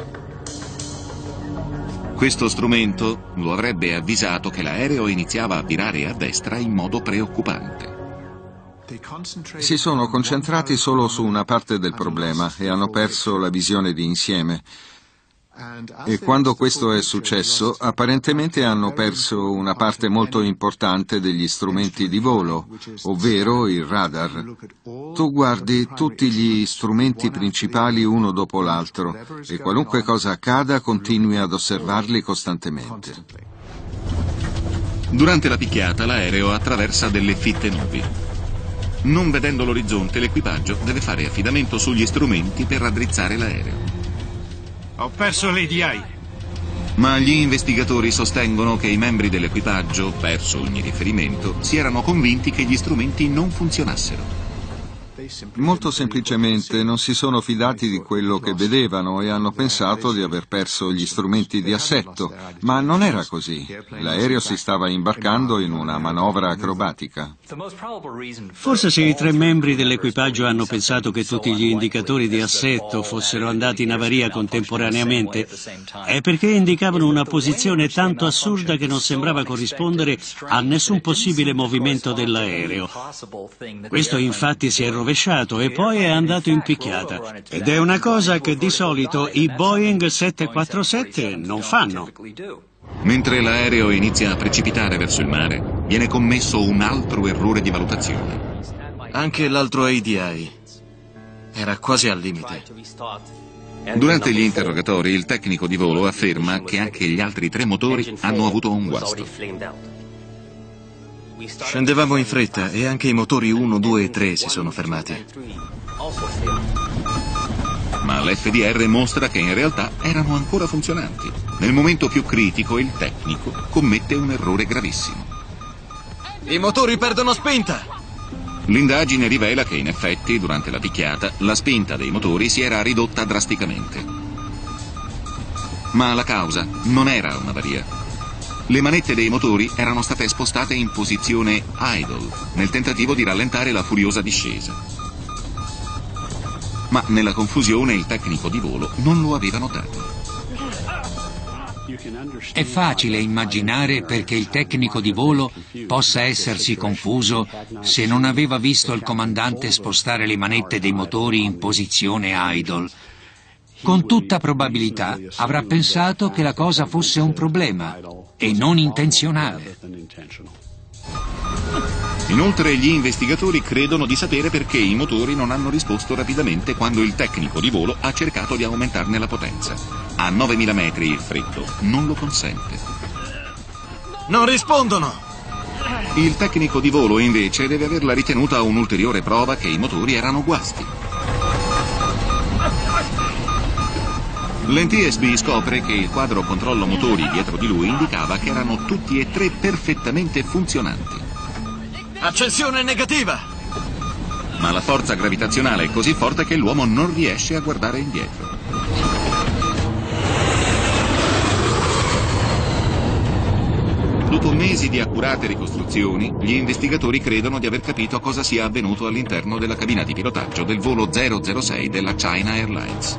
A: Questo strumento lo avrebbe avvisato che l'aereo iniziava a virare a destra in modo preoccupante.
I: Si sono concentrati solo su una parte del problema e hanno perso la visione di insieme. E quando questo è successo, apparentemente hanno perso una parte molto importante degli strumenti di volo, ovvero il radar. Tu guardi tutti gli strumenti principali uno dopo l'altro e qualunque cosa accada continui ad osservarli costantemente.
A: Durante la picchiata l'aereo attraversa delle fitte nubi. Non vedendo l'orizzonte, l'equipaggio deve fare affidamento sugli strumenti per raddrizzare l'aereo.
G: Ho perso l'ADI.
A: Ma gli investigatori sostengono che i membri dell'equipaggio, perso ogni riferimento, si erano convinti che gli strumenti non funzionassero.
I: Molto semplicemente non si sono fidati di quello che vedevano e hanno pensato di aver perso gli strumenti di assetto, ma non era così. L'aereo si stava imbarcando in una manovra acrobatica.
L: Forse se i 3 membri dell'equipaggio hanno pensato che tutti gli indicatori di assetto fossero andati in avaria contemporaneamente, è perché indicavano una posizione tanto assurda che non sembrava corrispondere a nessun possibile movimento dell'aereo. Questo infatti si è rovesciato e poi è andato in picchiata. Ed è una cosa che di solito i Boeing 747 non fanno.
A: Mentre l'aereo inizia a precipitare verso il mare, viene commesso un altro errore di valutazione.
H: Anche l'altro ADI era quasi al limite.
A: Durante gli interrogatori, il tecnico di volo afferma che anche gli altri 3 motori hanno avuto un guasto.
H: Scendevamo in fretta e anche i motori 1, 2 e 3 si sono fermati.
A: Ma l'FDR mostra che in realtà erano ancora funzionanti. Nel momento più critico il tecnico commette un errore gravissimo.
H: I motori perdono spinta!
A: L'indagine rivela che in effetti durante la picchiata la spinta dei motori si era ridotta drasticamente. Ma la causa non era un'avaria. Le manette dei motori erano state spostate in posizione idle, nel tentativo di rallentare la furiosa discesa. Ma nella confusione il tecnico di volo non lo aveva notato.
J: È facile immaginare perché il tecnico di volo possa essersi confuso se non aveva visto il comandante spostare le manette dei motori in posizione idle. Con tutta probabilità avrà pensato che la cosa fosse un problema e non intenzionale.
A: Inoltre gli investigatori credono di sapere perché i motori non hanno risposto rapidamente quando il tecnico di volo ha cercato di aumentarne la potenza. A 9.000 metri il freddo non lo consente.
H: Non rispondono!
A: Il tecnico di volo invece deve averla ritenuta un'ulteriore prova che i motori erano guasti. L'NTSB scopre che il quadro controllo motori dietro di lui indicava che erano tutti e 3 perfettamente funzionanti.
H: Accensione negativa!
A: Ma la forza gravitazionale è così forte che l'uomo non riesce a guardare indietro. Dopo mesi di accurate ricostruzioni, gli investigatori credono di aver capito cosa sia avvenuto all'interno della cabina di pilotaggio del volo 006 della China Airlines.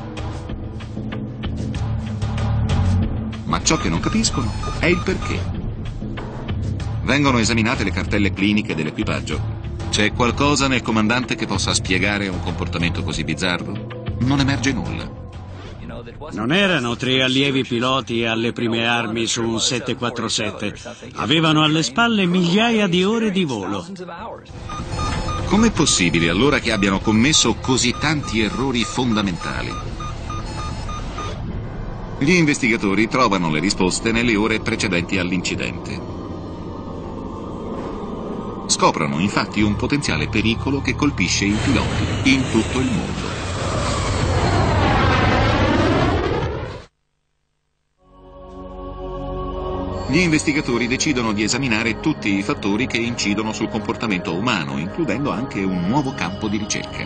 A: Ma ciò che non capiscono è il perché. Vengono esaminate le cartelle cliniche dell'equipaggio. C'è qualcosa nel comandante che possa spiegare un comportamento così bizzarro? Non emerge nulla.
L: Non erano 3 allievi piloti alle prime armi su un 747. Avevano alle spalle migliaia di ore di volo.
A: Com'è possibile allora che abbiano commesso così tanti errori fondamentali? Gli investigatori trovano le risposte nelle ore precedenti all'incidente. Scoprono infatti un potenziale pericolo che colpisce i piloti in tutto il mondo. Gli investigatori decidono di esaminare tutti i fattori che incidono sul comportamento umano, includendo anche un nuovo campo di ricerca.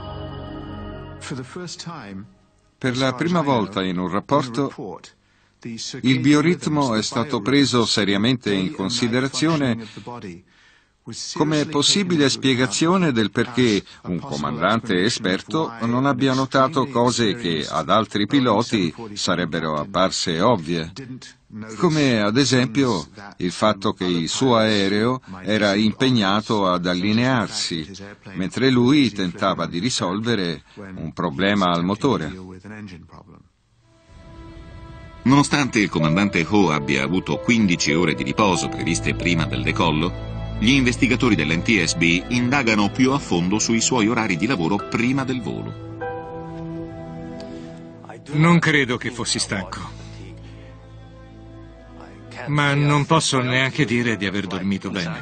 I: Per la prima volta in un rapporto, il bioritmo è stato preso seriamente in considerazione come possibile spiegazione del perché un comandante esperto non abbia notato cose che ad altri piloti sarebbero apparse ovvie, come ad esempio il fatto che il suo aereo era impegnato ad allinearsi, mentre lui tentava di risolvere un problema al motore.
A: Nonostante il comandante Ho abbia avuto 15 ore di riposo previste prima del decollo, gli investigatori dell'NTSB indagano più a fondo sui suoi orari di lavoro prima del volo.
G: Non credo che fossi stanco, ma non posso neanche dire di aver dormito bene.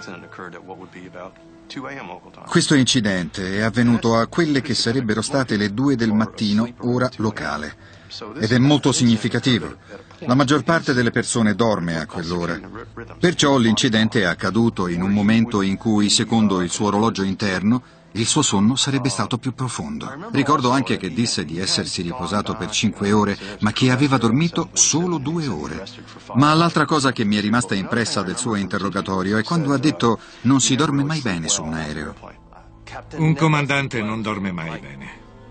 K: Questo incidente è avvenuto a quelle che sarebbero state le 2 del mattino, ora locale, ed è molto significativo. La maggior parte delle persone dorme a quell'ora. Perciò l'incidente è accaduto in un momento in cui, secondo il suo orologio interno, il suo sonno sarebbe stato più profondo. Ricordo anche che disse di essersi riposato per 5 ore, ma che aveva dormito solo 2 ore. Ma l'altra cosa che mi è rimasta impressa del suo interrogatorio è quando ha detto non si dorme mai bene su un aereo.
G: Un comandante non dorme mai bene.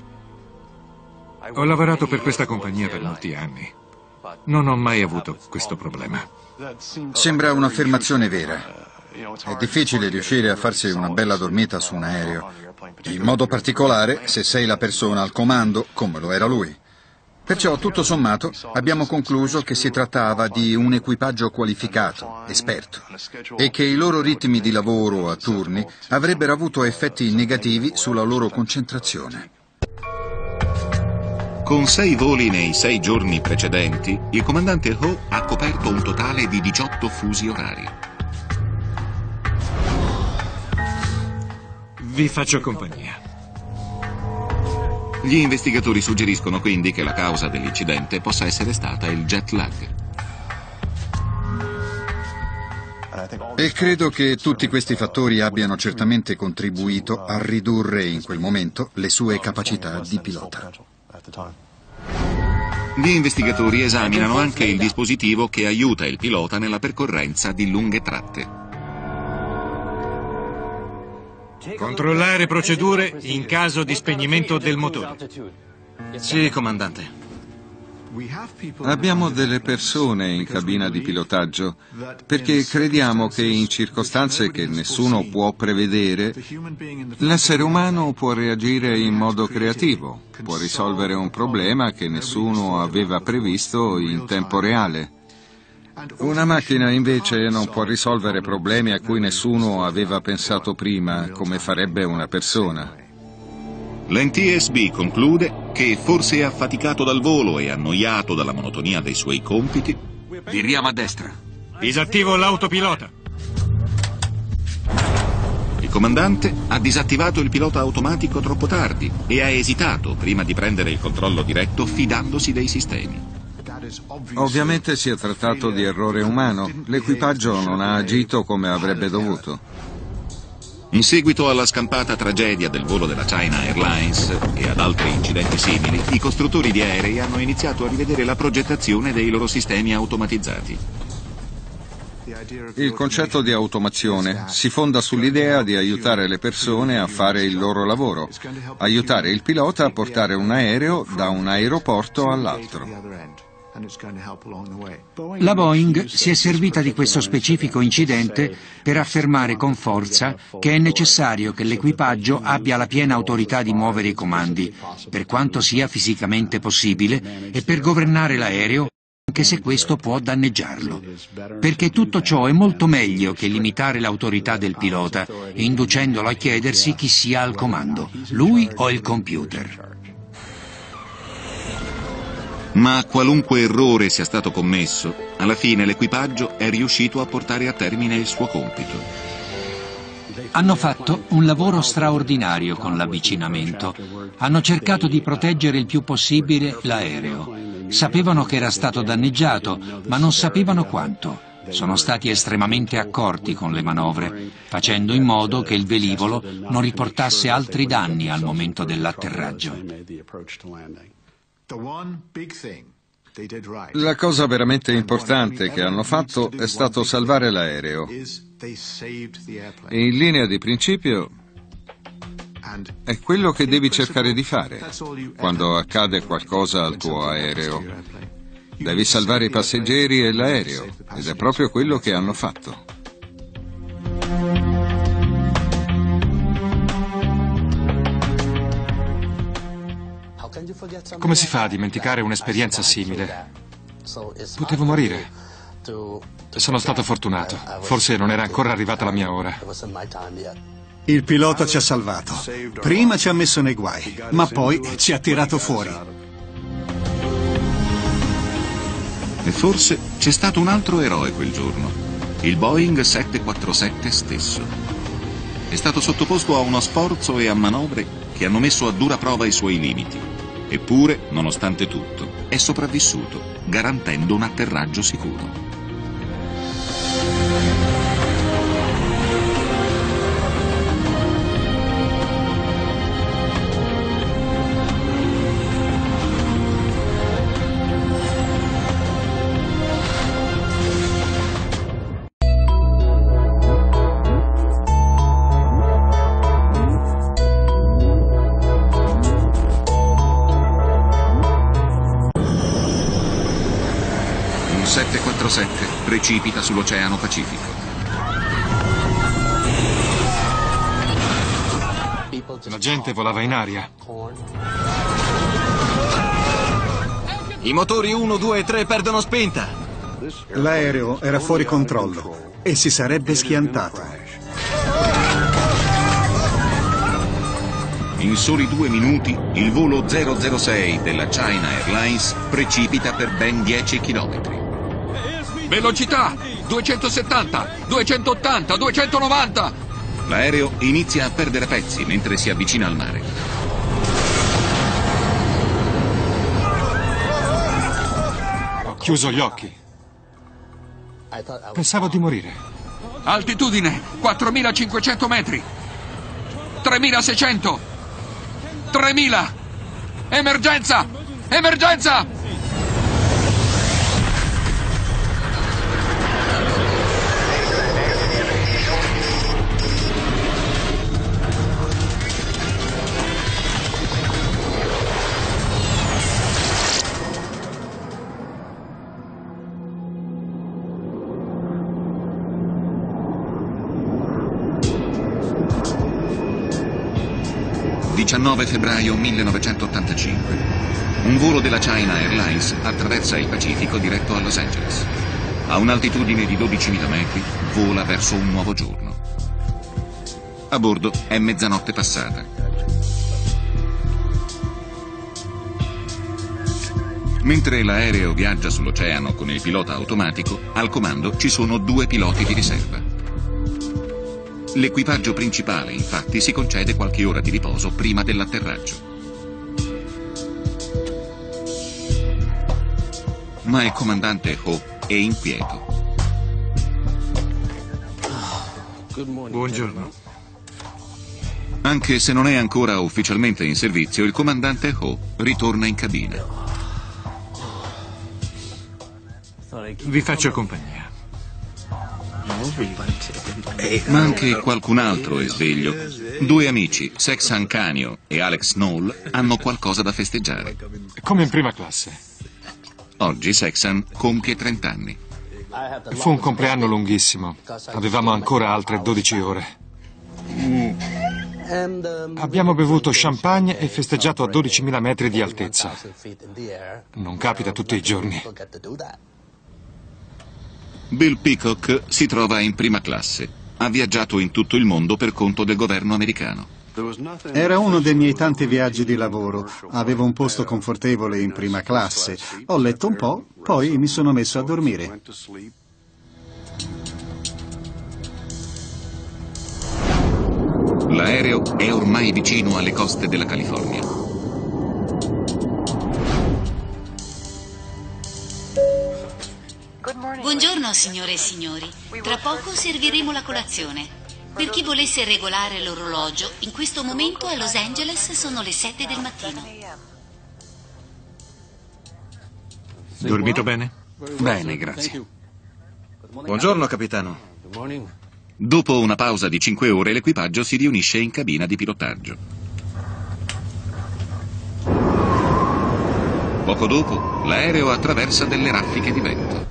G: Ho lavorato per questa compagnia per molti anni. Non ho mai avuto questo problema.
K: Sembra un'affermazione vera. È difficile riuscire a farsi una bella dormita su un aereo, in modo particolare se sei la persona al comando, come lo era lui. Perciò, tutto sommato, abbiamo concluso che si trattava di un equipaggio qualificato, esperto, e che i loro ritmi di lavoro a turni avrebbero avuto effetti negativi sulla loro concentrazione.
A: Con 6 voli nei 6 giorni precedenti, il comandante Ho ha coperto un totale di 18 fusi orari.
G: Vi faccio compagnia.
A: Gli investigatori suggeriscono quindi che la causa dell'incidente possa essere stata il jet lag.
K: E credo che tutti questi fattori abbiano certamente contribuito a ridurre in quel momento le sue capacità di pilota.
A: Gli investigatori esaminano anche il dispositivo che aiuta il pilota nella percorrenza di lunghe tratte.
G: Controllare procedure in caso di spegnimento del motore.
H: Sì, comandante.
I: Abbiamo delle persone in cabina di pilotaggio perché crediamo che in circostanze che nessuno può prevedere, l'essere umano può reagire in modo creativo, può risolvere un problema che nessuno aveva previsto in tempo reale. Una macchina invece non può risolvere problemi a cui nessuno aveva pensato prima, come farebbe una persona.
A: L'NTSB conclude che, forse affaticato dal volo e annoiato dalla monotonia dei suoi compiti,
E: Viriamo a destra.
G: Disattivo l'autopilota.
A: il comandante ha disattivato il pilota automatico troppo tardi e ha esitato prima di prendere il controllo diretto fidandosi dei sistemi.
I: Ovviamente si è trattato di errore umano. L'equipaggio non ha agito come avrebbe dovuto.
A: In seguito alla scampata tragedia del volo della China Airlines e ad altri incidenti simili, i costruttori di aerei hanno iniziato a rivedere la progettazione dei loro sistemi automatizzati.
I: Il concetto di automazione si fonda sull'idea di aiutare le persone a fare il loro lavoro, aiutare il pilota a portare un aereo da un aeroporto all'altro.
J: La Boeing si è servita di questo specifico incidente per affermare con forza che è necessario che l'equipaggio abbia la piena autorità di muovere i comandi, per quanto sia fisicamente possibile, e per governare l'aereo, anche se questo può danneggiarlo. Perché tutto ciò è molto meglio che limitare l'autorità del pilota, inducendolo a chiedersi chi sia al comando, lui o il computer.
A: Ma qualunque errore sia stato commesso, alla fine l'equipaggio è riuscito a portare a termine il suo compito.
J: Hanno fatto un lavoro straordinario con l'avvicinamento. Hanno cercato di proteggere il più possibile l'aereo. Sapevano che era stato danneggiato, ma non sapevano quanto. Sono stati estremamente accorti con le manovre, facendo in modo che il velivolo non riportasse altri danni al momento dell'atterraggio.
I: La cosa veramente importante che hanno fatto è stato salvare l'aereo. E in linea di principio è quello che devi cercare di fare quando accade qualcosa al tuo aereo. Devi salvare i passeggeri e l'aereo, ed è proprio quello che hanno fatto.
B: Come si fa a dimenticare un'esperienza simile? Potevo morire. Sono stato fortunato. Forse non era ancora arrivata la mia ora.
D: Il pilota ci ha salvato. Prima ci ha messo nei guai, ma poi ci ha tirato fuori.
A: E forse c'è stato un altro eroe quel giorno, il Boeing 747 stesso. È stato sottoposto a uno sforzo e a manovre che hanno messo a dura prova i suoi limiti. Eppure, nonostante tutto, è sopravvissuto, garantendo un atterraggio sicuro. Un 747 precipita sull'Oceano Pacifico.
B: La gente volava in aria.
H: I motori 1, 2 e 3 perdono spinta.
D: L'aereo era fuori controllo e si sarebbe schiantato.
A: In soli 2 minuti, il volo 006 della China Airlines precipita per ben 10 chilometri.
E: Velocità! 270, 280, 290!
A: L'aereo inizia a perdere pezzi mentre si avvicina al mare.
B: Ho chiuso gli occhi. Pensavo di morire.
E: Altitudine 4.500 metri. 3.600. 3.000. Emergenza! Emergenza!
A: Il 19 febbraio 1985. Un volo della China Airlines attraversa il Pacifico diretto a Los Angeles. A un'altitudine di 12.000 metri vola verso un nuovo giorno. A bordo è mezzanotte passata. Mentre l'aereo viaggia sull'oceano con il pilota automatico, al comando ci sono 2 piloti di riserva. L'equipaggio principale, infatti, si concede qualche ora di riposo prima dell'atterraggio. Ma il comandante Ho è inquieto.
G: Buongiorno.
A: Anche se non è ancora ufficialmente in servizio, il comandante Ho ritorna in cabina.
G: Vi faccio compagnia.
A: Ma anche qualcun altro è sveglio. Due amici, Sexan Canio e Alex Knoll, hanno qualcosa da festeggiare.
B: Come in prima classe.
A: Oggi Sexan compie 30 anni.
B: Fu un compleanno lunghissimo. Avevamo ancora altre 12 ore. Abbiamo bevuto champagne e festeggiato a 12.000 metri di altezza. Non capita tutti i giorni.
A: Bill Peacock si trova in prima classe. Ha viaggiato in tutto il mondo per conto del governo americano.
D: Era uno dei miei tanti viaggi di lavoro. Avevo un posto confortevole in prima classe. Ho letto un po', poi mi sono messo a dormire.
A: L'aereo è ormai vicino alle coste della California.
F: Buongiorno signore e signori. Tra poco serviremo la colazione. Per chi volesse regolare l'orologio, in questo momento a Los Angeles sono le 7 del mattino.
G: Dormito bene?
E: Bene, grazie.
H: Buongiorno, capitano.
A: Dopo una pausa di 5 ore, l'equipaggio si riunisce in cabina di pilotaggio. Poco dopo, l'aereo attraversa delle raffiche di vento.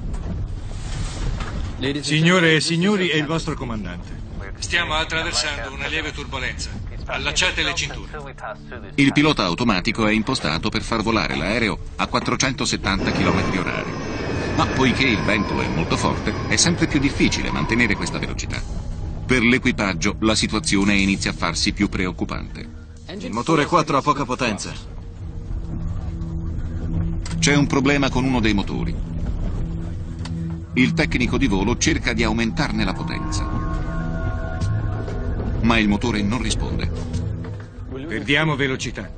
G: Signore e signori, è il vostro comandante. Stiamo attraversando una lieve turbolenza. Allacciate le cinture.
A: Il pilota automatico è impostato per far volare l'aereo a 470 km/h. Ma poiché il vento è molto forte, è sempre più difficile mantenere questa velocità. Per l'equipaggio la situazione inizia a farsi più preoccupante.
H: Il motore 4 ha poca potenza.
A: C'è un problema con uno dei motori. Il tecnico di volo cerca di aumentarne la potenza. Ma il motore non risponde.
G: Perdiamo velocità.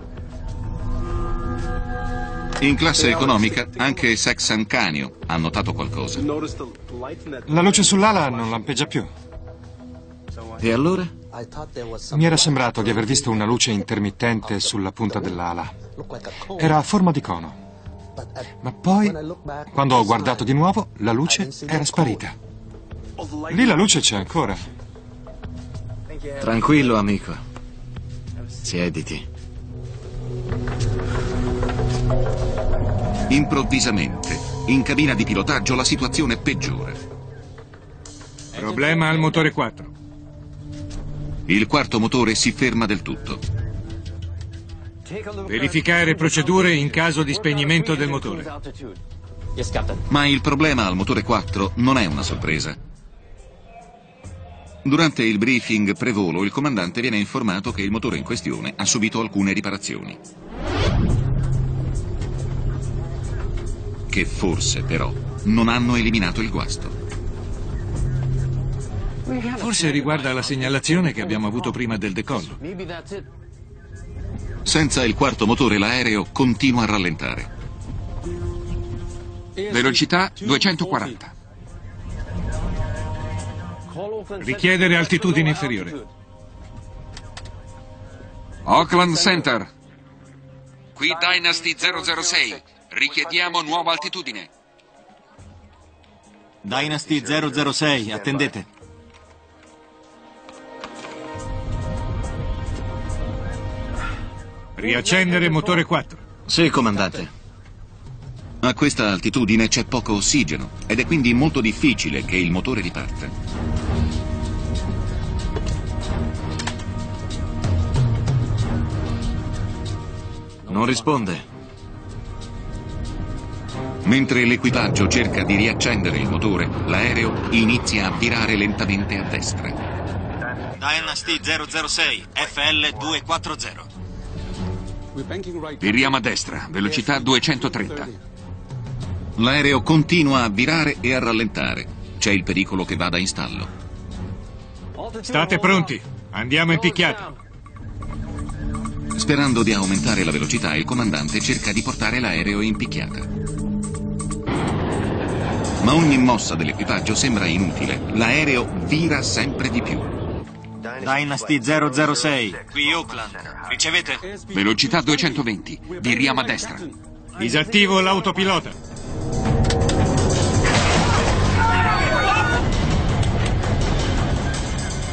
A: In classe economica anche Sexan Canio ha notato qualcosa.
B: La luce sull'ala non lampeggia più.
H: E allora?
B: Mi era sembrato di aver visto una luce intermittente sulla punta dell'ala. Era a forma di cono. Ma poi, quando ho guardato di nuovo, la luce era sparita. Lì la luce c'è ancora.
H: Tranquillo, amico. Siediti.
A: Improvvisamente, in cabina di pilotaggio la situazione peggiora.
G: Problema al motore 4.
A: Il quarto motore si ferma del tutto.
G: Verificare procedure in caso di spegnimento del motore.
A: Ma il problema al motore 4 non è una sorpresa. Durante il briefing prevolo il comandante viene informato che il motore in questione ha subito alcune riparazioni. Che forse, però, non hanno eliminato il guasto.
G: Forse riguarda la segnalazione che abbiamo avuto prima del decollo.
A: Senza il quarto motore l'aereo continua a rallentare.
E: Velocità 240.
G: Richiedere altitudine inferiore.
E: Oakland Center. Qui Dynasty 006. Richiediamo nuova altitudine.
H: Dynasty 006, attendete.
G: Riaccendere motore 4.
H: Sì, comandante.
A: A questa altitudine c'è poco ossigeno ed è quindi molto difficile che il motore riparta.
H: Non risponde.
A: Mentre l'equipaggio cerca di riaccendere il motore, l'aereo inizia a virare lentamente a destra.
H: Dynasty 006, FL 240.
E: Viriamo a destra, velocità 230.
A: L'aereo continua a virare e a rallentare. C'è il pericolo che vada in stallo.
G: State pronti, andiamo in picchiata.
A: Sperando di aumentare la velocità, il comandante cerca di portare l'aereo in picchiata. Ma ogni mossa dell'equipaggio sembra inutile. L'aereo vira sempre di più.
H: Dynasty 006, qui Oakland. Ricevete?
E: Velocità 220. Viriamo a destra.
G: Disattivo l'autopilota.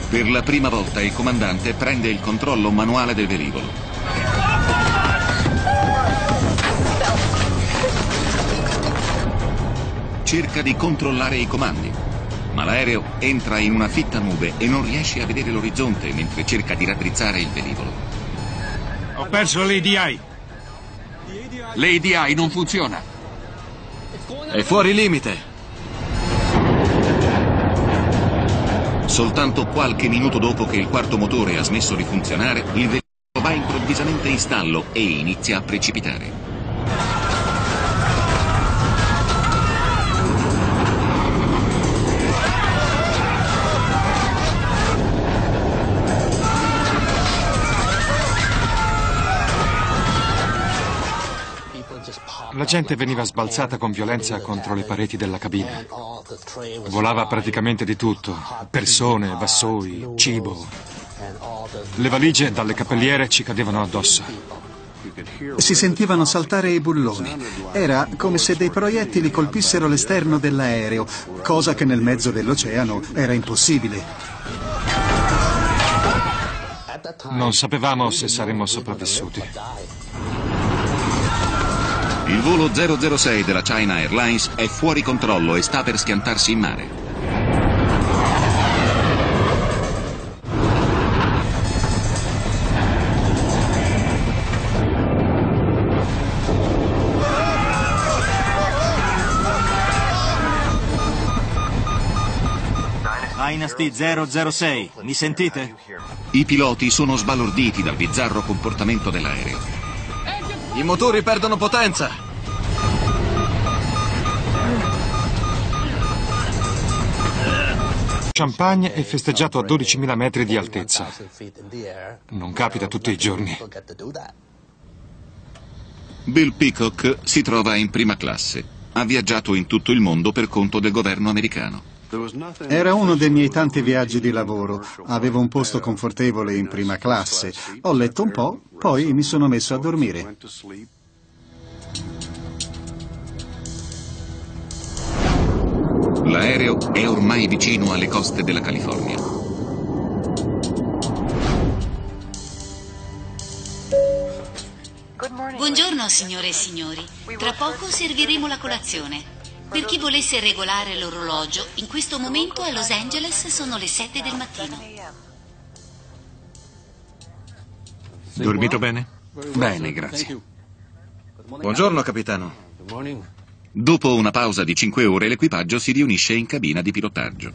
A: Per la prima volta il comandante prende il controllo manuale del velivolo. Cerca di controllare i comandi, ma l'aereo entra in una fitta nube e non riesce a vedere l'orizzonte mentre cerca di raddrizzare il velivolo.
G: Ho perso l'ADI.
E: L'ADI non funziona.
H: È fuori limite.
A: Soltanto qualche minuto dopo che il quarto motore ha smesso di funzionare, il velivolo va improvvisamente in stallo e inizia a precipitare.
B: La gente veniva sbalzata con violenza contro le pareti della cabina. Volava praticamente di tutto: persone, vassoi, cibo. Le valigie dalle cappelliere ci cadevano addosso.
D: Si sentivano saltare i bulloni. Era come se dei proiettili colpissero l'esterno dell'aereo, cosa che nel mezzo dell'oceano era impossibile.
B: Non sapevamo se saremmo sopravvissuti.
A: Il volo 006 della China Airlines è fuori controllo e sta per schiantarsi in mare.
M: Dynasty 006, mi sentite?
A: I piloti sono sbalorditi dal bizzarro comportamento dell'aereo.
H: I motori perdono potenza.
B: Champagne è festeggiato a 12.000 metri di altezza. Non capita tutti i giorni.
A: Bill Peacock si trova in prima classe. Ha viaggiato in tutto il mondo per conto del governo americano.
D: Era uno dei miei tanti viaggi di lavoro. Avevo un posto confortevole in prima classe. Ho letto un po', poi mi sono messo a dormire.
A: L'aereo è ormai vicino alle coste della California.
F: Buongiorno signore e signori. Tra poco serviremo la colazione. Per chi volesse regolare l'orologio, in questo momento a Los Angeles sono le 7 del mattino.
G: Dormito bene?
E: Bene, grazie.
H: Buongiorno, capitano.
A: Dopo una pausa di 5 ore, l'equipaggio si riunisce in cabina di pilotaggio.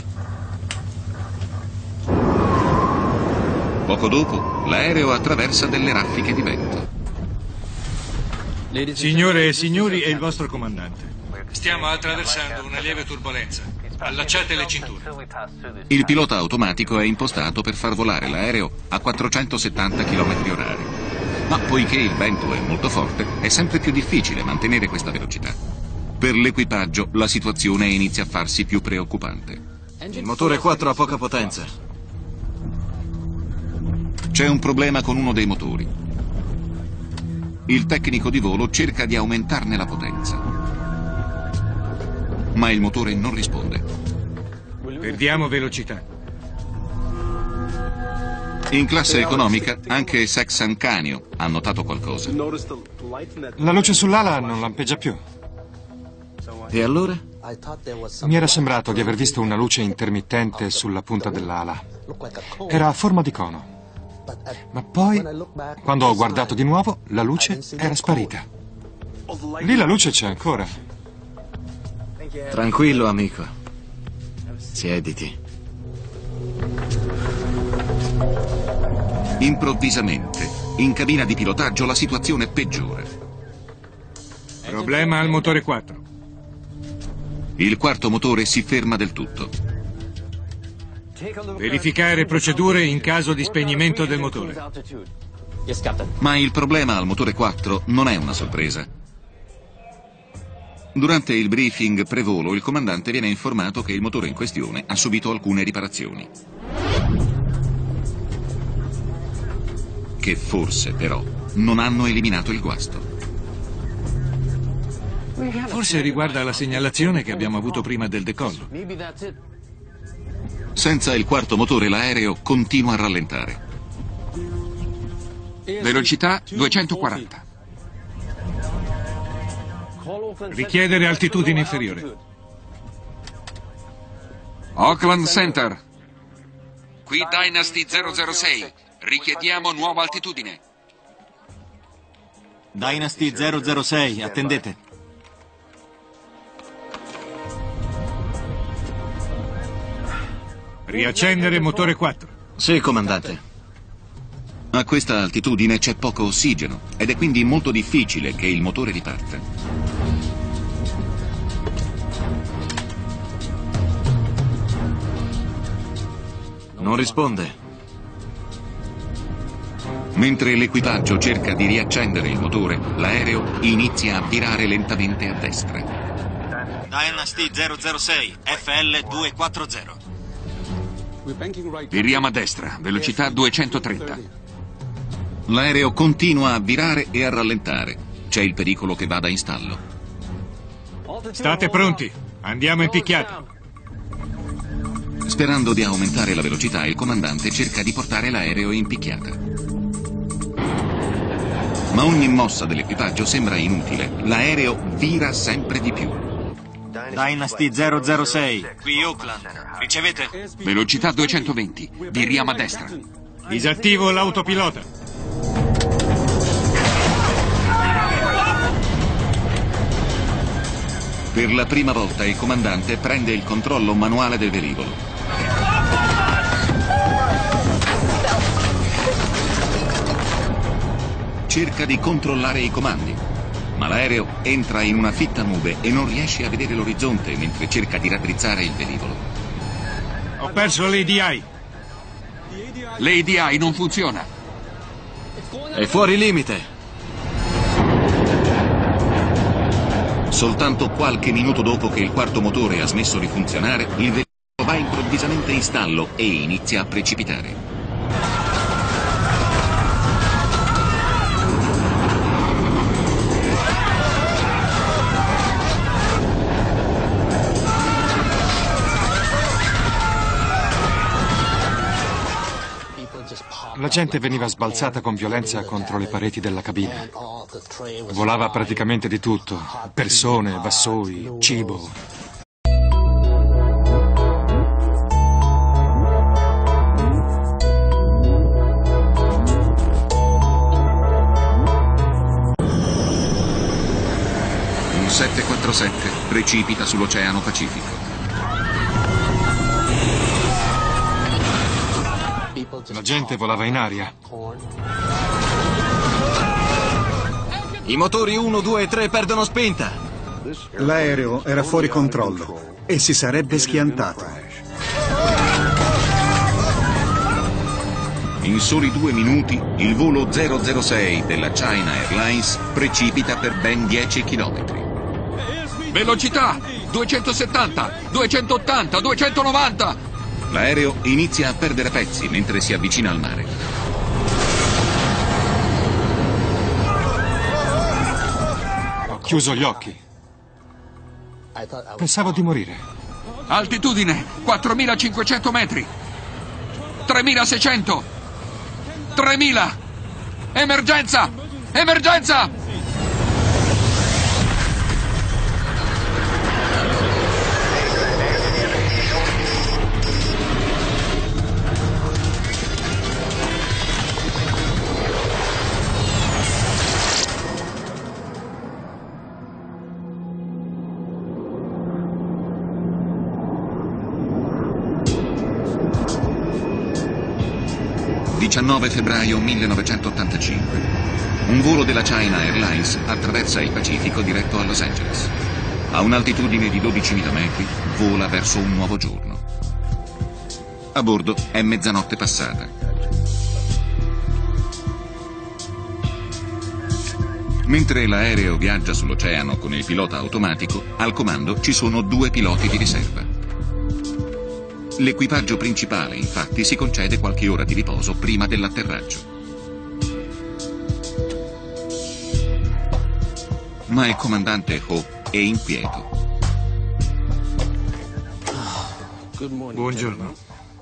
A: Poco dopo, l'aereo attraversa delle raffiche di vento.
G: Signore e signori, è il vostro comandante. Stiamo attraversando una lieve turbolenza. Allacciate le cinture.
A: Il pilota automatico è impostato per far volare l'aereo a 470 km/h. Ma poiché il vento è molto forte, è sempre più difficile mantenere questa velocità. Per l'equipaggio la situazione inizia a farsi più preoccupante.
H: Il motore 4 ha poca potenza.
A: C'è un problema con uno dei motori. Il tecnico di volo cerca di aumentarne la potenza, ma il motore non risponde.
G: Perdiamo velocità.
A: In classe economica anche Sexan Canio ha notato qualcosa.
B: La luce sull'ala non lampeggia più.
H: E allora?
B: Mi era sembrato di aver visto una luce intermittente sulla punta dell'ala. Era a forma di cono. Ma poi, quando ho guardato di nuovo, la luce era sparita. Lì la luce c'è ancora.
H: Tranquillo, amico. Siediti.
A: Improvvisamente, in cabina di pilotaggio la situazione peggiora.
G: Problema al motore 4.
A: Il quarto motore si ferma del tutto.
G: Verificare procedure in caso di spegnimento del motore.
A: Ma il problema al motore 4 non è una sorpresa. Durante il briefing prevolo il comandante viene informato che il motore in questione ha subito alcune riparazioni. Che forse, però, non hanno eliminato il guasto.
G: Forse riguarda la segnalazione che abbiamo avuto prima del decollo.
A: Senza il quarto motore l'aereo continua a rallentare.
E: Velocità 240.
G: Richiedere altitudine inferiore.
E: Auckland Center. Qui Dynasty 006. Richiediamo nuova altitudine.
M: Dynasty 006, attendete.
G: Riaccendere motore 4.
H: Sì, comandante.
A: A questa altitudine c'è poco ossigeno ed è quindi molto difficile che il motore riparta.
H: Non risponde.
A: Mentre l'equipaggio cerca di riaccendere il motore, l'aereo inizia a virare lentamente a destra.
M: Dynasty 006, FL 240.
E: Viriamo a destra, velocità 230.
A: L'aereo continua a virare e a rallentare. C'è il pericolo che vada in stallo.
G: State pronti, andiamo in picchiata.
A: Sperando di aumentare la velocità, il comandante cerca di portare l'aereo in picchiata. Ma ogni mossa dell'equipaggio sembra inutile. L'aereo vira sempre di più.
M: Dynasty 006, qui Auckland. Ricevete?
E: Velocità 220. Viriamo a destra.
G: Disattivo l'autopilota.
A: Per la prima volta il comandante prende il controllo manuale del velivolo. Cerca di controllare i comandi, ma l'aereo entra in una fitta nube e non riesce a vedere l'orizzonte mentre cerca di raddrizzare il velivolo.
G: Ho perso l'ADI.
E: L'ADI non funziona.
H: È fuori limite.
A: Soltanto qualche minuto dopo che il quarto motore ha smesso di funzionare, il velivolo va improvvisamente in stallo e inizia a precipitare.
B: La gente veniva sbalzata con violenza contro le pareti della cabina. Volava praticamente di tutto: persone, vassoi, cibo.
A: Un 747 precipita sull'Oceano Pacifico.
B: La gente volava in aria.
H: I motori 1, 2 e 3 perdono spinta.
D: L'aereo era fuori controllo e si sarebbe schiantato.
A: In soli 2 minuti, il volo 006 della China Airlines precipita per ben 10 chilometri.
E: Velocità 270, 280, 290.
A: L'aereo inizia a perdere pezzi mentre si avvicina al mare.
B: Ho chiuso gli occhi. Pensavo di morire.
E: Altitudine 4.500 metri. 3.600. 3.000. Emergenza! Emergenza!
A: Il 19 febbraio 1985. Un volo della China Airlines attraversa il Pacifico diretto a Los Angeles. A un'altitudine di 12.000 metri vola verso un nuovo giorno. A bordo è mezzanotte passata. Mentre l'aereo viaggia sull'oceano con il pilota automatico, al comando ci sono 2 piloti di riserva. L'equipaggio principale, infatti, si concede qualche ora di riposo prima dell'atterraggio. Ma il comandante Ho è inquieto.
G: Buongiorno.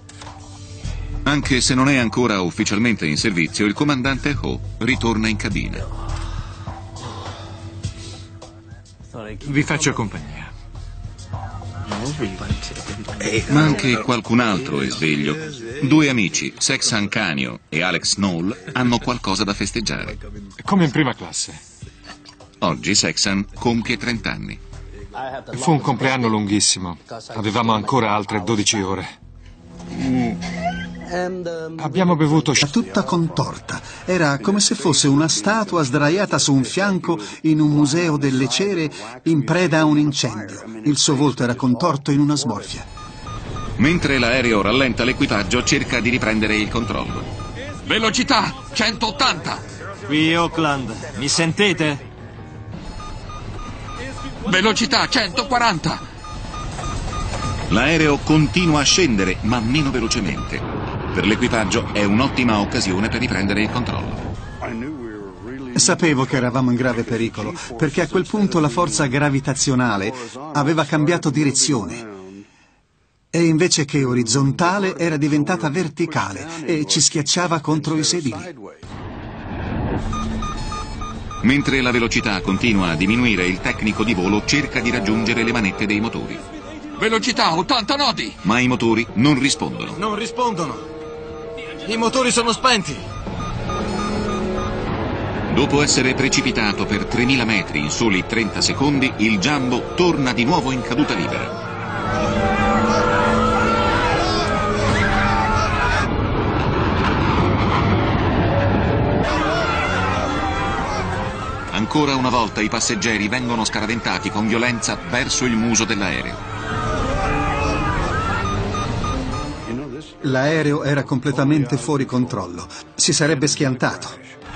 A: Anche se non è ancora ufficialmente in servizio, il comandante Ho ritorna in cabina.
G: Vi faccio compagnia.
A: Ma anche qualcun altro è sveglio. Due amici, Sexan Canio e Alex Knoll, hanno qualcosa da festeggiare.
B: Come in prima classe.
A: Oggi Sexan compie 30 anni.
B: Fu un compleanno lunghissimo. Avevamo ancora altre 12 ore. Abbiamo bevuto
D: tutta contorta. Era come se fosse una statua sdraiata su un fianco in un museo delle cere in preda a un incendio. Il suo volto era contorto in una smorfia.
A: Mentre l'aereo rallenta, l'equipaggio cerca di riprendere il controllo.
E: Velocità 180.
M: Qui Auckland, mi sentite?
E: Velocità 140.
A: L'aereo continua a scendere, ma meno velocemente. Per l'equipaggio è un'ottima occasione per riprendere il controllo.
D: Sapevo che eravamo in grave pericolo, perché a quel punto la forza gravitazionale aveva cambiato direzione. E invece che orizzontale era diventata verticale e ci schiacciava contro i sedili.
A: Mentre la velocità continua a diminuire, il tecnico di volo cerca di raggiungere le manette dei motori.
E: Velocità 80 nodi.
A: Ma i motori non rispondono.
H: Non rispondono. I motori sono spenti.
A: Dopo essere precipitato per 3000 metri in soli 30 secondi, il Jumbo torna di nuovo in caduta libera. Ancora una volta i passeggeri vengono scaraventati con violenza verso il muso dell'aereo.
D: L'aereo era completamente fuori controllo. Si sarebbe schiantato.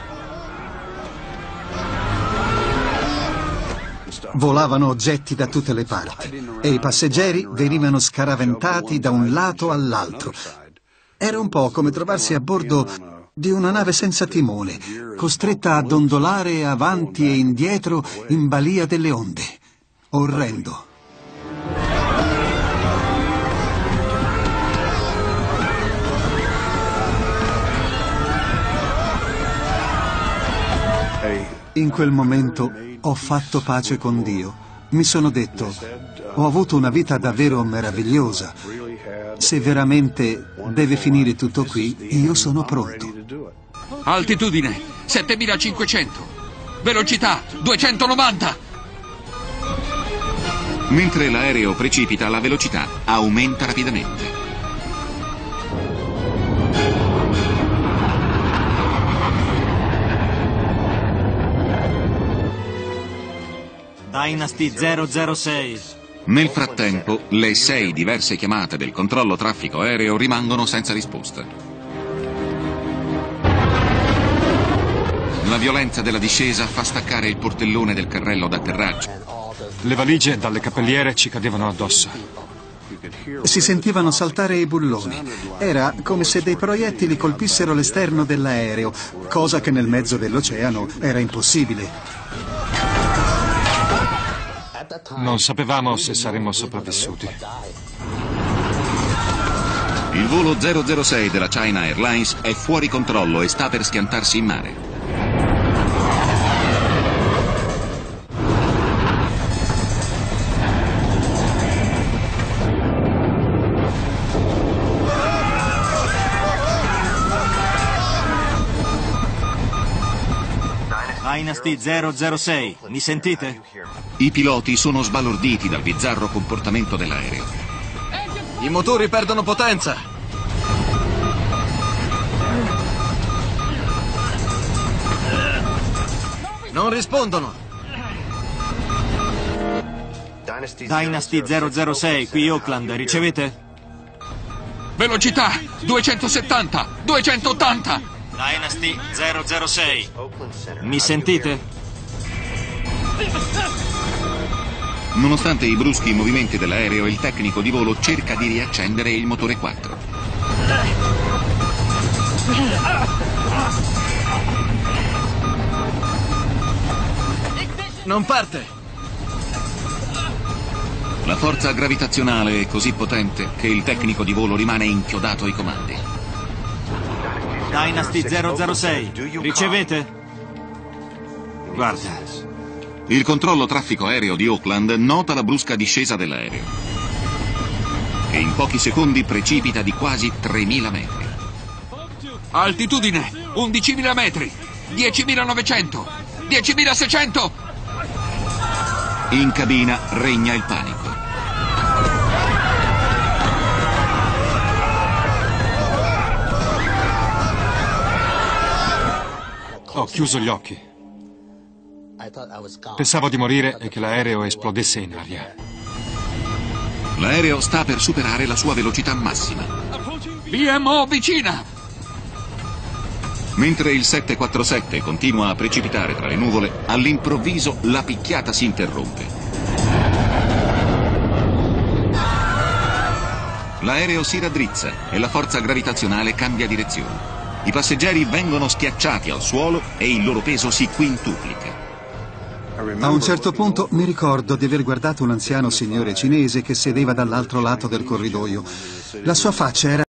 D: Volavano oggetti da tutte le parti e i passeggeri venivano scaraventati da un lato all'altro. Era un po' come trovarsi a bordo di una nave senza timone, costretta a dondolare avanti e indietro in balia delle onde. Orrendo. In quel momento ho fatto pace con Dio. Mi sono detto, ho avuto una vita davvero meravigliosa. Se veramente deve finire tutto qui, io sono pronto.
E: Altitudine 7500. Velocità 290.
A: Mentre l'aereo precipita, la velocità aumenta rapidamente.
M: Dynasty 006.
A: Nel frattempo, le 6 diverse chiamate del controllo traffico aereo rimangono senza risposta. La violenza della discesa fa staccare il portellone del carrello d'atterraggio.
B: Le valigie dalle cappelliere ci cadevano addosso.
D: Si sentivano saltare i bulloni. Era come se dei proiettili colpissero l'esterno dell'aereo, cosa che nel mezzo dell'oceano era impossibile.
B: Non sapevamo se saremmo sopravvissuti.
A: Il volo 006 della China Airlines è fuori controllo e sta per schiantarsi in mare.
M: Dynasty 006, mi sentite?
A: I piloti sono sbalorditi dal bizzarro comportamento dell'aereo.
H: I motori perdono potenza. Non rispondono.
M: Dynasty 006, qui Auckland, ricevete?
E: Velocità 270, 280.
M: Dynasty 006, mi sentite?
A: Nonostante i bruschi movimenti dell'aereo, il tecnico di volo cerca di riaccendere il motore 4.
H: Non parte.
A: La forza gravitazionale è così potente che il tecnico di volo rimane inchiodato ai comandi.
M: Dynasty 006, ricevete? Guarda.
A: Il controllo traffico aereo di Oakland nota la brusca discesa dell'aereo, che in pochi secondi precipita di quasi 3.000 metri.
E: Altitudine 11.000 metri, 10.900, 10.600.
A: In cabina regna il panico.
B: Ho chiuso gli occhi. Pensavo di morire e che l'aereo esplodesse in aria.
A: L'aereo sta per superare la sua velocità massima.
E: VMO vicina!
A: Mentre il 747 continua a precipitare tra le nuvole, all'improvviso la picchiata si interrompe. L'aereo si raddrizza e la forza gravitazionale cambia direzione. I passeggeri vengono schiacciati al suolo e il loro peso si quintuplica.
D: A un certo punto mi ricordo di aver guardato un anziano signore cinese che sedeva dall'altro lato del corridoio. La sua faccia era